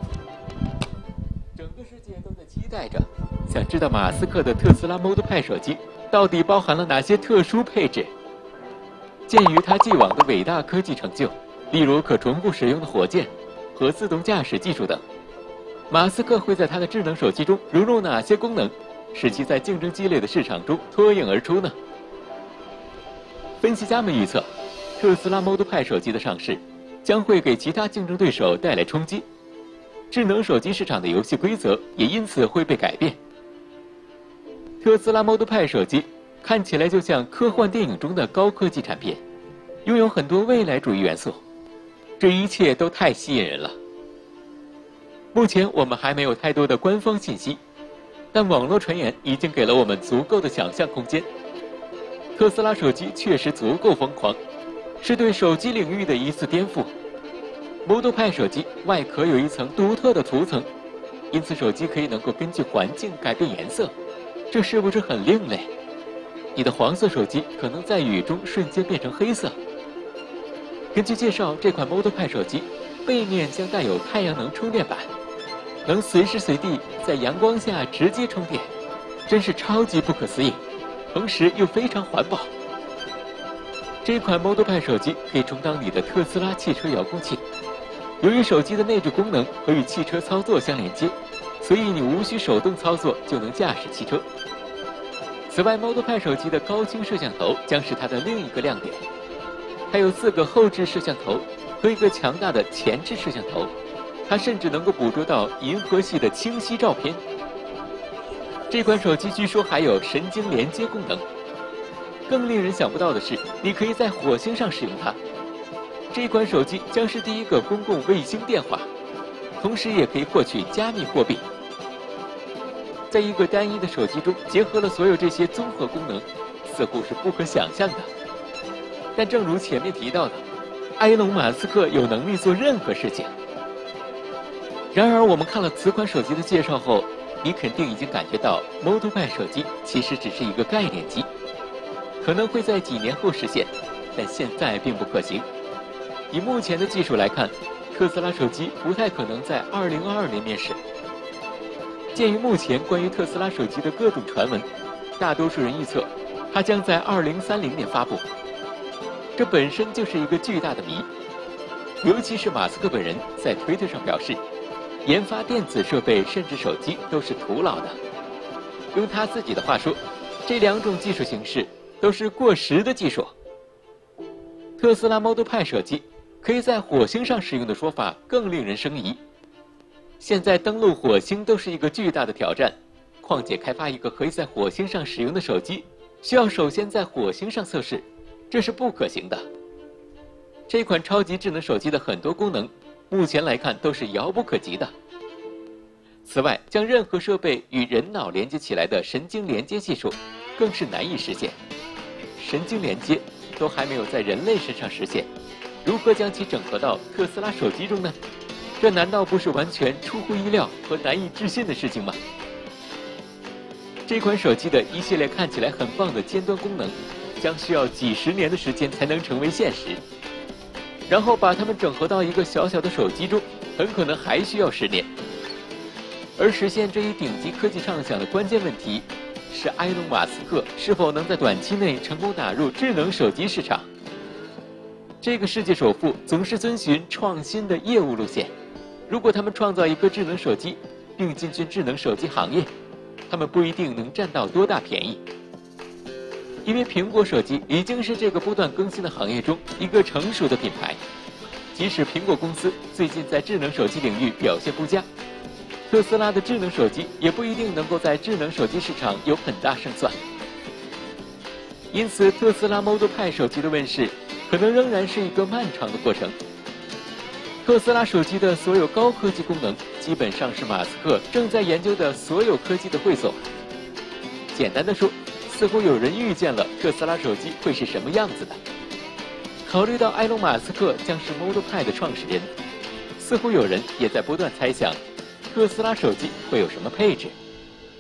整个世界都在期待着，想知道马斯克的特斯拉 Model Pi 手机到底包含了哪些特殊配置。鉴于他既往的伟大科技成就，例如可重复使用的火箭和自动驾驶技术等，马斯克会在他的智能手机中融入哪些功能，使其在竞争激烈的市场中脱颖而出呢？分析家们预测，特斯拉 Model Pi 手机的上市将会给其他竞争对手带来冲击，智能手机市场的游戏规则也因此会被改变。特斯拉 Model Pi 手机看起来就像科幻电影中的高科技产品，拥有很多未来主义元素，这一切都太吸引人了。目前我们还没有太多的官方信息，但网络传言已经给了我们足够的想象空间。特斯拉手机确实足够疯狂，是对手机领域的一次颠覆。Model Pi 手机外壳有一层独特的涂层，因此手机可以能够根据环境改变颜色，这是不是很另类？你的黄色手机可能在雨中瞬间变成黑色。根据介绍，这款 Model Pi 手机背面将带有太阳能充电板，能随时随地在阳光下直接充电，真是超级不可思议，同时又非常环保。这款 Model Pi 手机可以充当你的特斯拉汽车遥控器。由于手机的内置功能和与汽车操作相连接，所以你无需手动操作就能驾驶汽车。此外 ，Model Pi 手机的高清摄像头将是它的另一个亮点，它有4个后置摄像头和一个强大的前置摄像头，它甚至能够捕捉到银河系的清晰照片。这款手机据说还有神经连接功能。更令人想不到的是，你可以在火星上使用它。这款手机将是第一个公共卫星电话，同时也可以获取加密货币。在一个单一的手机中结合了所有这些综合功能，似乎是不可想象的。但正如前面提到的，埃隆·马斯克有能力做任何事情。然而，我们看了此款手机的介绍后，你肯定已经感觉到 Model Pi 手机其实只是一个概念机，可能会在几年后实现，但现在并不可行。以目前的技术来看，特斯拉手机不太可能在2022年面世。鉴于目前关于特斯拉手机的各种传闻，大多数人预测它将在2030年发布。这本身就是一个巨大的谜，尤其是马斯克本人在推特上表示，研发电子设备甚至手机都是徒劳的。用他自己的话说，这2种技术形式都是过时的技术。特斯拉 Model Pi 手机可以在火星上使用的说法更令人生疑。现在登陆火星都是一个巨大的挑战，况且开发一个可以在火星上使用的手机，需要首先在火星上测试，这是不可行的。这款超级智能手机的很多功能，目前来看都是遥不可及的。此外，将任何设备与人脑连接起来的神经连接技术，更是难以实现。神经连接都还没有在人类身上实现，如何将其整合到特斯拉手机中呢？这难道不是完全出乎意料和难以置信的事情吗？这款手机的一系列看起来很棒的尖端功能，将需要几十年的时间才能成为现实。然后把它们整合到一个小小的手机中，很可能还需要10年。而实现这一顶级科技畅想的关键问题，是埃隆·马斯克是否能在短期内成功打入智能手机市场。这个世界首富总是遵循创新的业务路线。如果他们创造一个智能手机，并进军智能手机行业，他们不一定能占到多大便宜。因为苹果手机已经是这个不断更新的行业中一个成熟的品牌，即使苹果公司最近在智能手机领域表现不佳，特斯拉的智能手机也不一定能够在智能手机市场有很大胜算。因此，特斯拉 Model Pi 手机的问世可能仍然是一个漫长的过程。特斯拉手机的所有高科技功能，基本上是马斯克正在研究的所有科技的汇总。简单的说，似乎有人预见了特斯拉手机会是什么样子的。考虑到埃隆·马斯克将是 Model Pi 的创始人，似乎有人也在不断猜想特斯拉手机会有什么配置。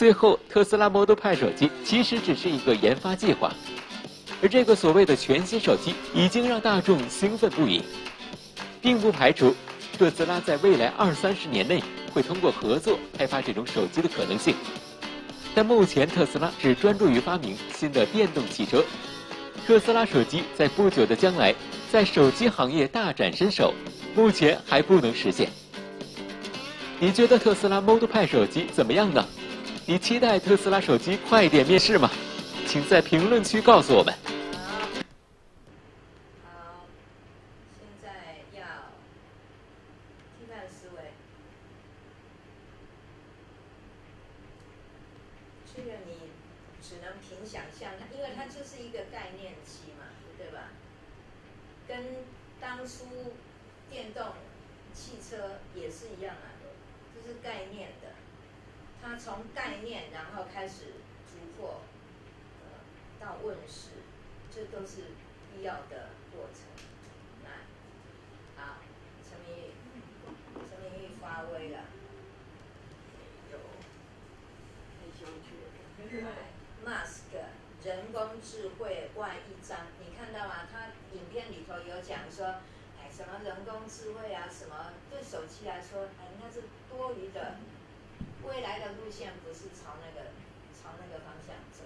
最后，特斯拉 Model 派手机其实只是一个研发计划，而这个所谓的全新手机已经让大众兴奋不已，并不排除特斯拉在未来20-30年内会通过合作开发这种手机的可能性。但目前特斯拉只专注于发明新的电动汽车，特斯拉手机在不久的将来在手机行业大展身手，目前还不能实现。你觉得特斯拉 Model 派手机怎么样呢？你期待特斯拉手机快点面世吗？请在评论区告诉我们。 好，现在要批判思维。这个你只能凭想象，因为它就是一个概念期嘛，对吧？跟当初电动汽车也是一样啊，这是概念的。它从概念，然后开始突破，到问世，这都是必要的过程。来，好，陈明玉发威了。Musk 人工智慧外一张，你看到吗？他影片里头有讲说，哎，什么人工智慧啊，什么对手机来说，哎，那是多余的。未来的路线不是朝那个方向走。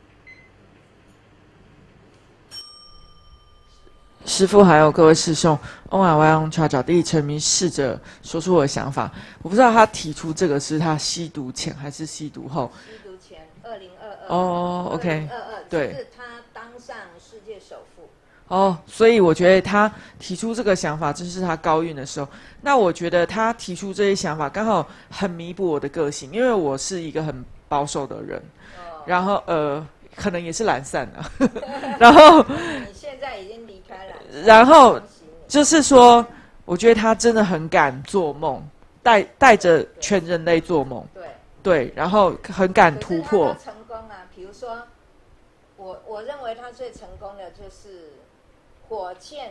师父还有各位师兄，On our way on charge 第一沉迷试着说出我的想法。我不知道他提出这个是他吸毒前还是吸毒后。 吸毒前，2022。 哦 ，OK， 对， 就是他当上世界首富。 哦，所以我觉得他提出这个想法，正是他高运的时候。那我觉得他提出这些想法，刚好很弥补我的个性，因为我是一个很保守的人，然后可能也是懒散啊，然后你现在已经离开了， 然后就是说，我觉得他真的很敢做梦，带着全人类做梦，对，然后很敢突破。 成功啊，比如说，我认为他最成功的就是火箭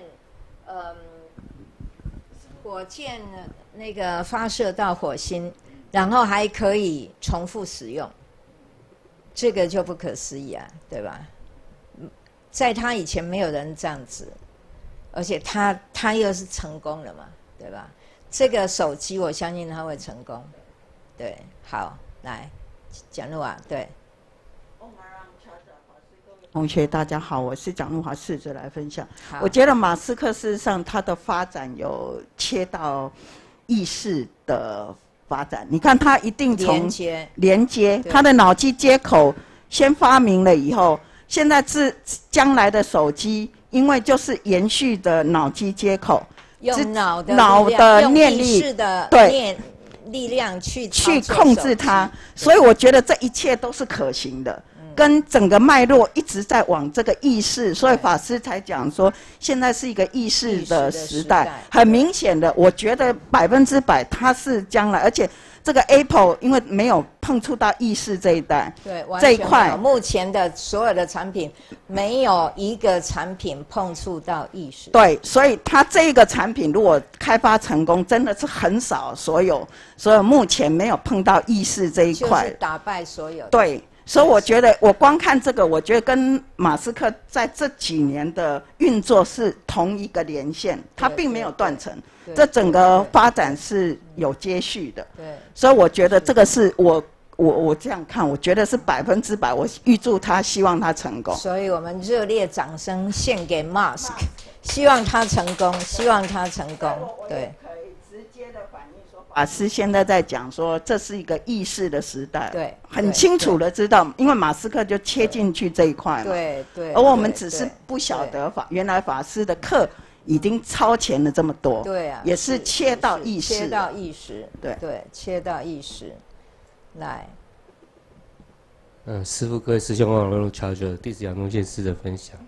那个发射到火星，然后还可以重复使用，这个就不可思议啊，对吧？在他以前没有人这样子，而且他又是成功了嘛，对吧？这个手机我相信他会成功，对，好，来，蒋路啊，对。 同学大家好，我是蒋路华，试着来分享。我觉得马斯克事实上他的发展有切到意识的发展，你看他一定从连接他的脑机接口先发明了以后，现在将来的手机，因为就是延续的脑机接口， 用脑的念力对力量去控制它，所以我觉得这一切都是可行的。跟整个脉络一直在往这个意识，所以法师才讲说，现在是一个意识的时代。很明显的，我觉得100%它是将来，而且这个 Apple 因为没有碰触到意识这一代， 对这一块， 目前的所有的产品没有一个产品碰触到意识。 对，所以它这个产品如果开发成功，真的是很少所有目前没有碰到意识这一块， 就是打败所有的。 对。所以我觉得，我光看这个，我觉得跟马斯克在这几年的运作是同一个连线，他并没有断层，这整个发展是有接续的。对，所以我觉得这个是我这样看，我觉得是100%，我预祝他，希望他成功。 所以我们热烈掌声献给 Musk， 希望他成功，希望他成功。对。 法师现在在讲说，这是一个意识的时代， 对， 很清楚的知道，因为马斯克就切进去这一块嘛， 对， 而我们只是不晓得原来法师的课已经超前了这么多， 对啊， 也是切到意识， 切到意识， 对， 切到意识，来， 师父各位师兄网络乔者弟子杨宗宪师的分享，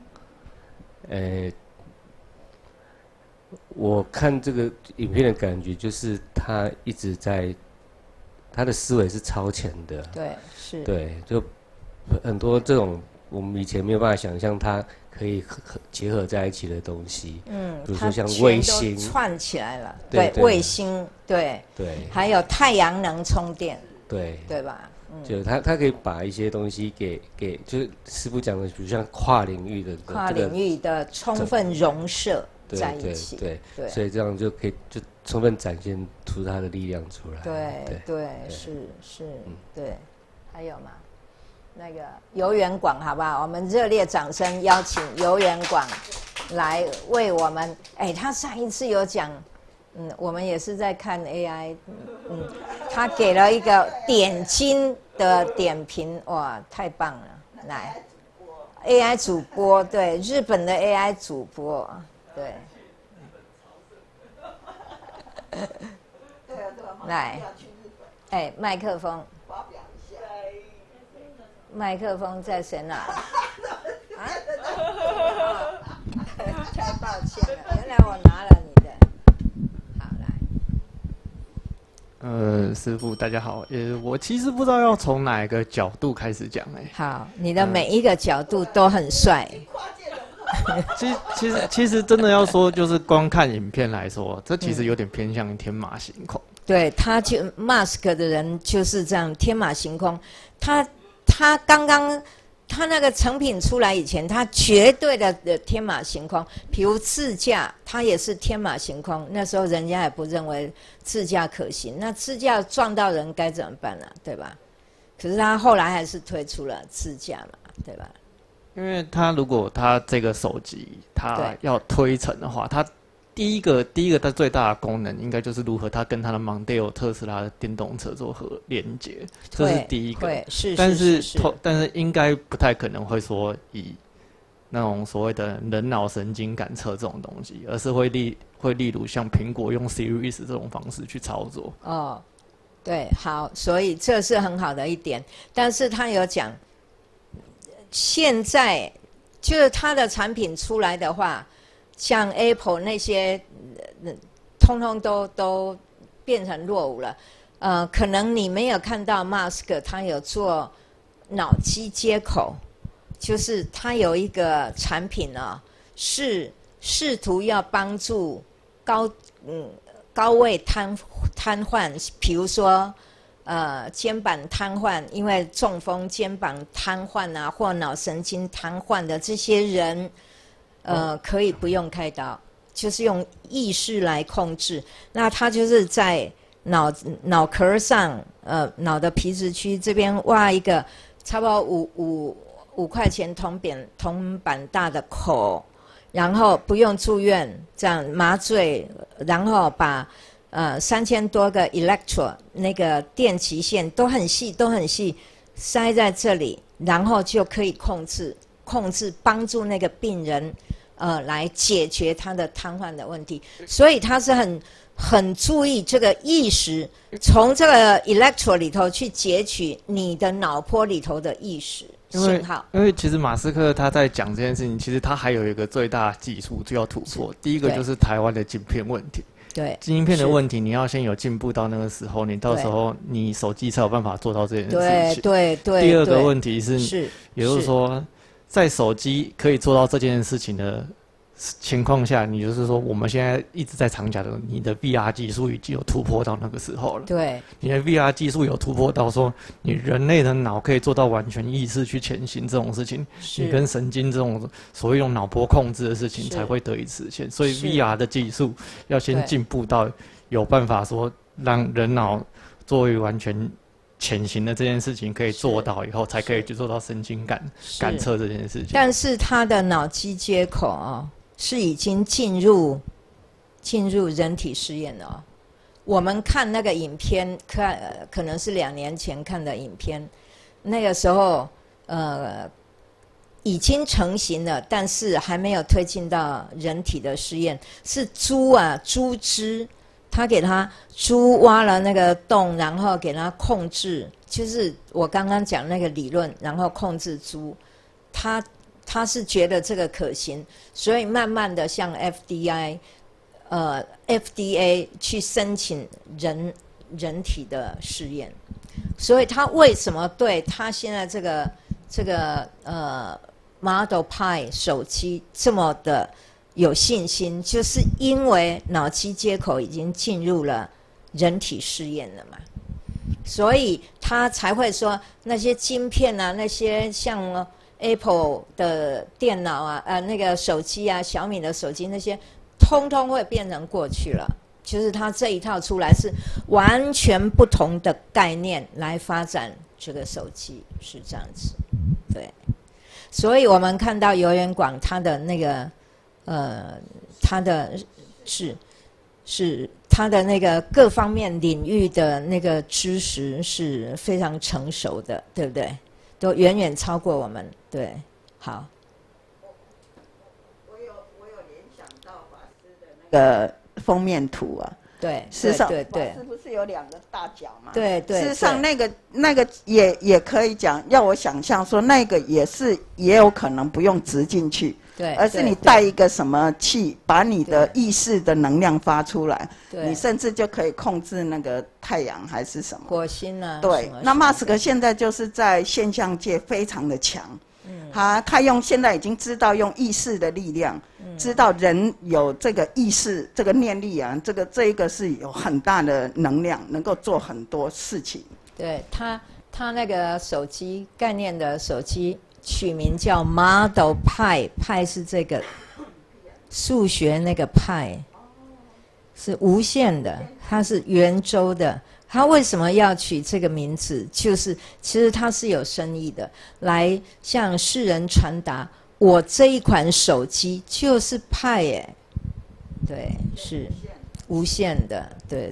我看这个影片的感觉就是他一直在，他的思维是超前的， 对，是， 对，就很多这种我们以前没有办法想象它可以结合在一起的东西，比如说像卫星串起来了，对，卫星，对，还有太阳能充电， 对吧？ 就他可以把一些东西给就是师父讲的，比如像跨领域的跨领域的充分融摄在一起， 对，所以这样就可以就充分展现出他的力量出来。 对，是，对，还有吗？那个游园广好不好？我们热烈掌声邀请游园广来为我们。他上一次有讲，我们也是在看 AI，他给了一个点睛的点评，哇，太棒了！来 ，AI 主播，对，日本的 AI 主播，对，来，麦克风。麦克风在谁那？太抱歉了，原来我拿了你的。好， 来。师父大家好，我其实不知道要从哪一个角度开始讲好，你的每一个角度都很帅。 其实真的要说，就是光看影片来说，这其实有点偏向天马行空。 对，他就 Musk 的人就是这样天马行空，他刚刚他那个成品出来以前，他绝对的天马行空。比如自驾，他也是天马行空。那时候人家也不认为自驾可行，那自驾撞到人该怎么办呢？对吧？可是他后来还是推出了自驾嘛，对吧？ 因为他如果他这个手机他要推陈的话，他第一个它最大的功能应该就是如何它跟它的 Mondeo 特斯拉的电动车做连接，这是第一个。但是应该不太可能会说以那种所谓的人脑神经感测这种东西，而是会例如像苹果用 Siri 这种方式去操作。 对，好，所以这是很好的一点。但是他有讲，现在就是他的产品出来的话。像 Apple 那些，通通都变成落伍了。可能你没有看到 Musk 他有做脑机接口，就是他有一个产品是试图要帮助高位瘫痪，比如说肩膀瘫痪，因为中风肩膀瘫痪啊，或脑神经瘫痪的这些人。可以不用开刀，就是用意识来控制。那他就是在脑壳上，脑的皮质区这边挖一个差不多5块钱铜板大的口，然后不用住院，这样麻醉，然后把3000多个 electro 那个电极线都很细塞在这里，然后就可以控制帮助那个病人。来解决他的瘫痪的问题，所以他是很注意这个意识，从这个 electro 里头去截取你的脑波里头的意识信号。 因为其实马斯克他在讲这件事情，其实他还有一个最大技术就要突破。第一个就是台湾的晶片问题。 对， 晶片的问题，你要先有进步到那个时候，你到时候你手机才有办法做到这件事情。 对。 第二个问题是，也就是说。在手机可以做到这件事情的情况下，你就是说我们现在一直在常讲的，你的 VR 技术已经有突破到那个时候了。 对， 你的 VR 技术有突破到说，你人类的脑可以做到完全意识去前行这种事情，你跟神经这种所谓用脑波控制的事情才会得以实现。所以 VR 的技术要先进步到有办法说让人脑作为完全。潜行的这件事情可以做到以后，才可以去做到神经感测这件事情。 但是它的脑机接口是已经进入人体试验了我们看那个影片，可能是2年前看的影片，那个时候已经成型了，但是还没有推进到人体的试验。是猪只。他给他猪挖了那个洞，然后给他控制，就是我刚刚讲那个理论，然后控制猪。他是觉得这个可行，所以慢慢的向 FDA 去申请人体的试验。所以他为什么对他现在这个Model Pi 手机这么的有信心，就是因为脑机接口已经进入了人体试验了嘛， 所以他才会说那些晶片啊，那些像Apple 的电脑啊，那个手机啊，小米的手机那些，通通会变成过去了。就是他这一套出来是完全不同的概念来发展这个手机，是这样子，对。所以我们看到游园广它的那个它的是它的那个各方面领域的那个知识是非常成熟的，对不对？都远远超过我们，对。好。 我有联想到法师的那个封面图啊， 对， 事实上， 对， 是不是有2个大角嘛？ 对， 事实上那个也可以讲，要我想象说那个也有可能不用植进去， 对， 而是你带一个什么器，把你的意识的能量发出来，你甚至就可以控制那个太阳还是什么火星啊？ 对，那马斯克现在就是在现象界非常的强。他现在已经知道用意识的力量，知道人有这个意识这个念力啊，这一个是有很大的能量，能够做很多事情。 对他那个手机概念的手机取名叫 Model Pi， 派是这个数学那个派，是无限的，它是圆周的。他为什么要取这个名字？就是其实他是有深意的，来向世人传达，我这一款手机就是派耶，对，是无限的，对，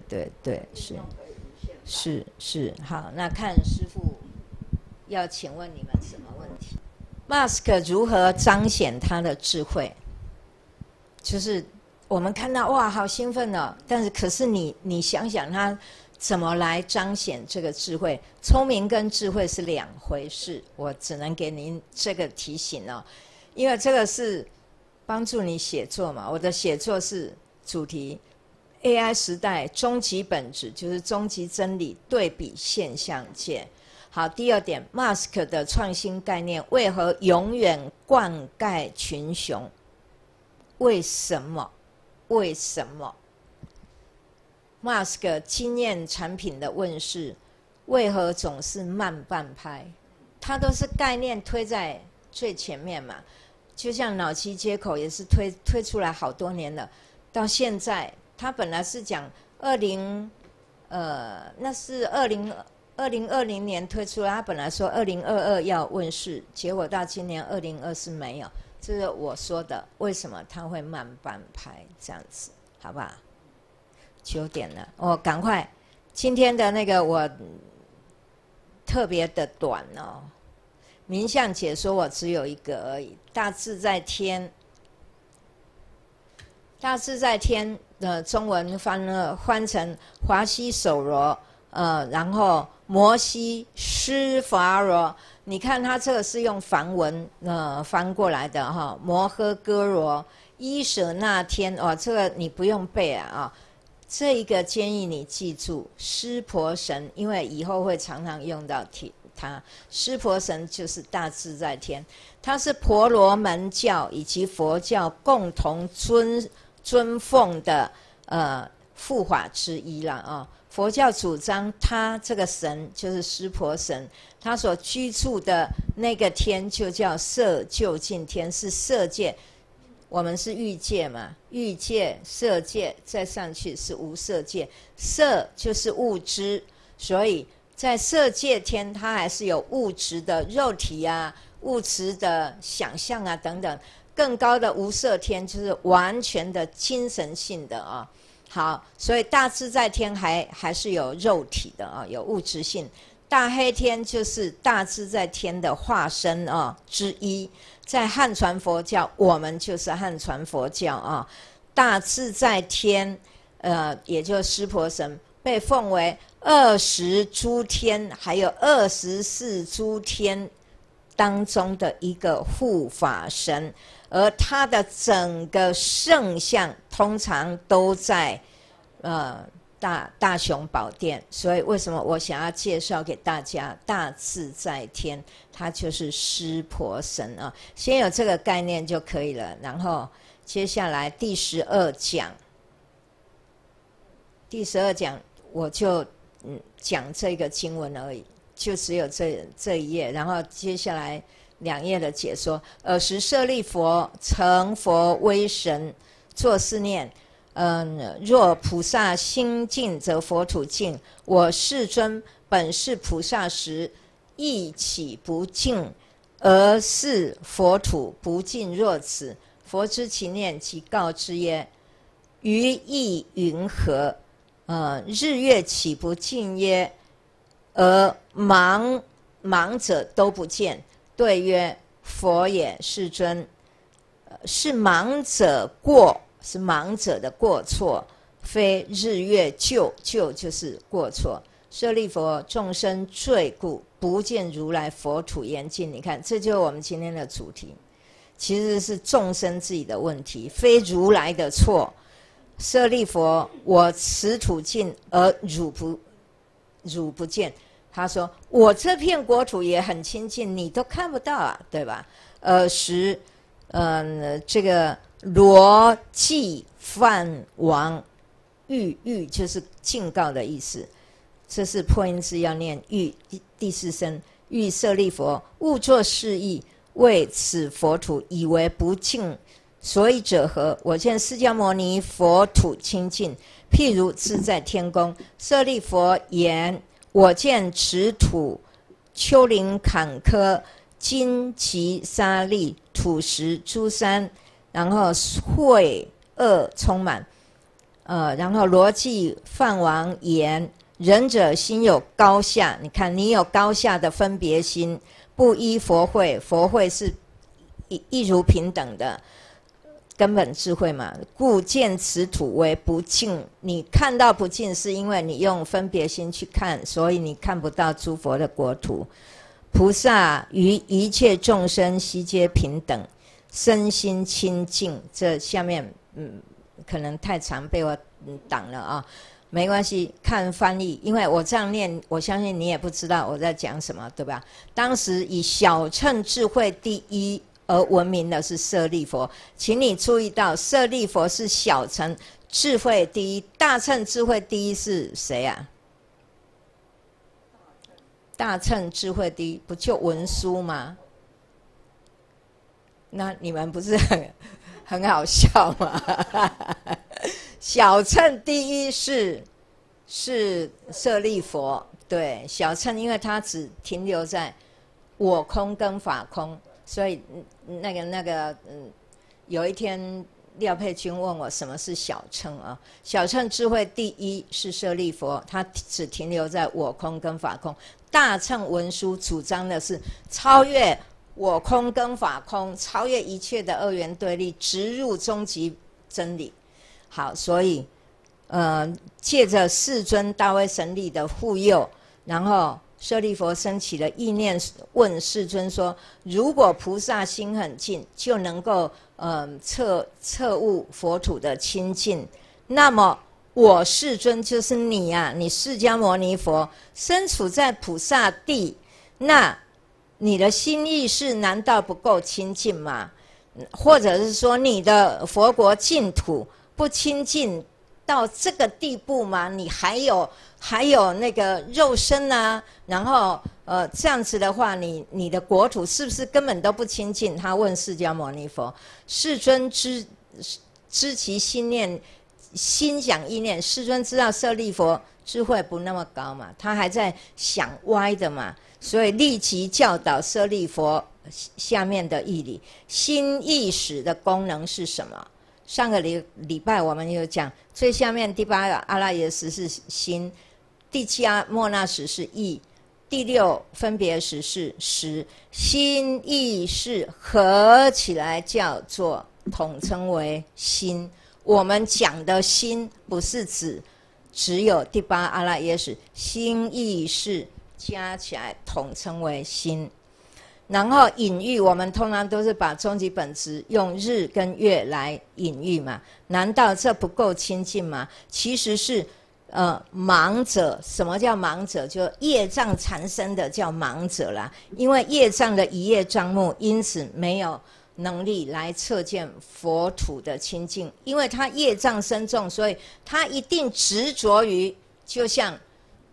是。好，那看师父要请问你们什么问题？Musk 如何彰显他的智慧？就是我们看到哇，好兴奋哦！但是可是你想想他怎么来彰显这个智慧？聪明跟智慧是2回事，我只能给您这个提醒哦，因为这个是帮助你写作嘛。我的写作是主题 AI 时代终极本质，就是终极真理对比现象界。好，第2点 ，Musk 的创新概念为何永远灌溉群雄？为什么？Musk 经验产品的问世，为何总是慢半拍？它都是概念推在最前面嘛，就像脑机接口也是推出来好多年了，到现在它本来是讲那是2020年推出来，它本来说2022要问世，结果到今年2024没有，这是我说的，为什么它会慢半拍这样子，好不好？9点了，赶快！今天的那个我特别的短哦，冥想解说我只有1个而已。大自在天的中文翻成华西手罗，然后摩西施法罗。你看它这个是用梵文翻过来的哈，摩诃哥罗伊舍那天这个你不用背啊。这一个建议你记住，湿婆神，因为以后会常常用到它。湿婆神就是大自在天，它是婆罗门教以及佛教共同尊奉的护法之一啦啊。佛教主张他这个神就是湿婆神，他所居住的那个天就叫色究竟天，是色界。我们是欲界嘛，欲界、色界，再上去是无色界。色就是物质，所以在色界天，它还是有物质的肉体啊、物质的想象啊等等。更高的无色天就是完全的精神性的啊。好，所以大自在天还是有肉体的啊，有物质性。大黑天就是大自在天的化身之一。在汉传佛教，我们就是汉传佛教啊。大自在天，也就是湿婆神，被奉为20诸天，还有24诸天当中的一个护法神，而他的整个圣像通常都在大雄宝殿。所以为什么我想要介绍给大家大自在天，它就是湿婆神啊，先有这个概念就可以了。然后接下来第12讲我就讲这个经文而已，就只有这一页，然后接下来2页的解说。尔时舍利佛成佛威神，作是念：若菩萨心净，则佛土净。我世尊本是菩萨时，亦岂不净？而是佛土不净若此。佛知其念，即告之曰：于意云何？日月岂不净耶？而盲者都不见。对曰：佛也，世尊。是盲者过，是盲者的过错，非日月救就是过错。舍利佛，众生罪故，不见如来佛土严净。你看，这就是我们今天的主题，其实是众生自己的问题，非如来的错。舍利佛，我此土净，而汝不见。他说，我这片国土也很清净，你都看不到啊，对吧？时这个罗辑梵王欲就是警告的意思，这是破音字要念欲第4声。欲舍利佛，勿作是意，为此佛土以为不净，所以者何？我见释迦牟尼佛土清净，譬如自在天宫。舍利佛言：我见此土丘陵坎坷，荆棘沙砾，土石诸山，然后秽恶充满。然后罗辑梵王言：仁者心有高下，你看你有高下的分别心，不依佛慧，佛慧是一如平等的根本智慧嘛，故见此土为不净。你看到不净，是因为你用分别心去看，所以你看不到诸佛的国土。菩萨于一切众生悉皆平等，身心清净。这下面可能太长被我挡了啊，没关系，看翻译，因为我这样念，我相信你也不知道我在讲什么，对吧？当时以小乘智慧第一而闻名的是舍利佛，请你注意到，舍利佛是小乘智慧第一，大乘智慧第一是谁啊？大乘智慧第一不就文殊吗？那你们不是很好笑吗？小乘第一是舍利佛，对，小乘因为它只停留在我空跟法空，所以有一天廖佩君问我什么是小乘啊？小乘智慧第一是舍利佛，它只停留在我空跟法空。大乘文殊主张的是超越我空跟法空，超越一切的二元对立，直入终极真理。好，所以借着世尊大威神力的护佑，然后舍利佛升起了意念，问世尊说：如果菩萨心很净，就能够彻悟佛土的清净，那么我世尊就是你啊，你释迦牟尼佛身处在菩萨地，那你的心意识难道不够清净吗？或者是说你的佛国净土不清净到这个地步吗？你还有那个肉身啊，然后这样子的话，你的国土是不是根本都不清净？他问释迦牟尼佛，世尊知其心念，心想意念。世尊知道舍利佛智慧不那么高嘛，他还在想歪的嘛，所以立即教导舍利佛下面的义理。心意识的功能是什么？上个礼拜我们有讲，最下面第8阿赖耶识是心，第7末那识是意，第6分别识是识，心意识合起来叫做统称为心。我们讲的心不是只有第8阿赖耶识，心意识加起来统称为心。然后隐喻，我们通常都是把终极本质用日跟月来隐喻嘛，难道这不够亲近吗？其实是盲者。什么叫盲者？就业障缠身的叫盲者啦，因为业障的一叶障目，因此没有能力来测见佛土的清净，因为他业障深重，所以他一定执着于，就像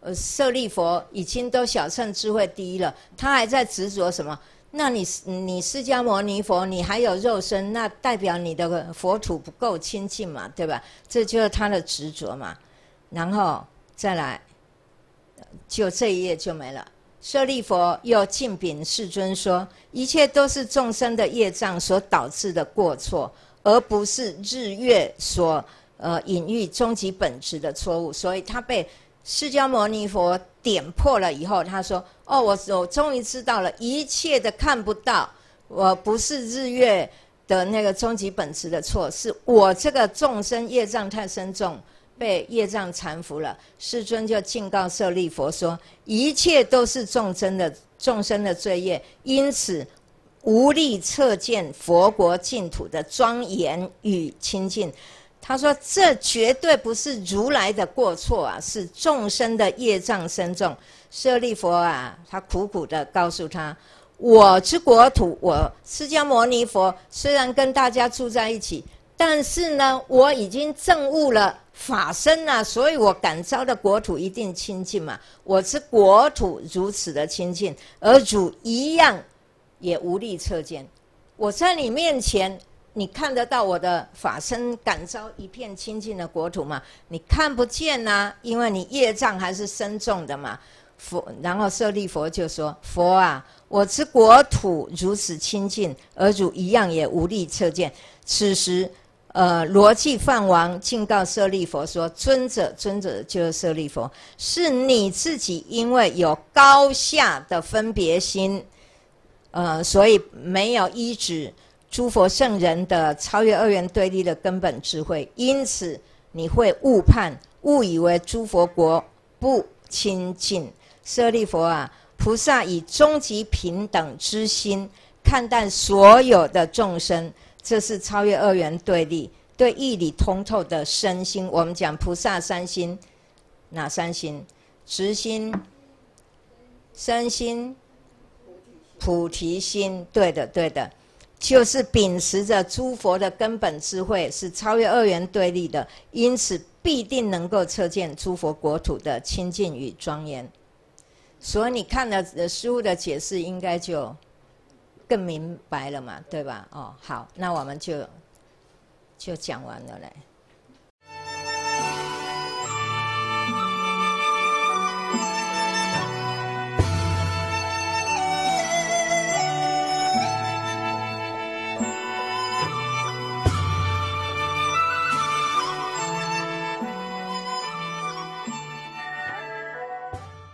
舍利佛已经都小乘智慧第一了，他还在执着什么？那你释迦牟尼佛，你还有肉身，那代表你的佛土不够清净嘛，对吧？这就是他的执着嘛。然后再来，就这一页就没了。舍利佛又敬禀世尊说：一切都是众生的业障所导致的过错，而不是日月所隐喻终极本质的错误。所以他被释迦牟尼佛点破了以后，他说：哦，我终于知道了，一切的看不到，我不是日月的那个终极本质的错，是我这个众生业障太深重，被业障缠缚了。世尊就敬告舍利佛说：一切都是众生的罪业，因此无力测见佛国净土的庄严与清净。他说这绝对不是如来的过错啊，是众生的业障深重。舍利佛啊，他苦苦的告诉他：我之国土，我释迦牟尼佛虽然跟大家住在一起，但是呢，我已经证悟了法身啊，所以我感召的国土一定清净嘛。我之国土如此的清净，而汝一样也无力测见。我在你面前，你看得到我的法身感召一片清净的国土吗？你看不见啊，因为你业障还是深重的嘛。然后舍利佛就说：佛啊，我之国土如此清净，而汝一样也无力测见。此时罗辑梵王敬告舍利佛说：尊者就是舍利佛，是你自己因为有高下的分别心，所以没有依止诸佛圣人的超越二元对立的根本智慧，因此你会误判，误以为诸佛国不清净。舍利佛啊，菩萨以终极平等之心看待所有的众生，这是超越二元对立，对义理通透的身心。我们讲菩萨三心，哪三心？直心、身心、菩提心。对的，就是秉持着诸佛的根本智慧，是超越二元对立的，因此必定能够测见诸佛国土的清净与庄严。所以你看了师父的解释，应该就更明白了嘛，对吧？哦，好，那我们就讲完了嘞。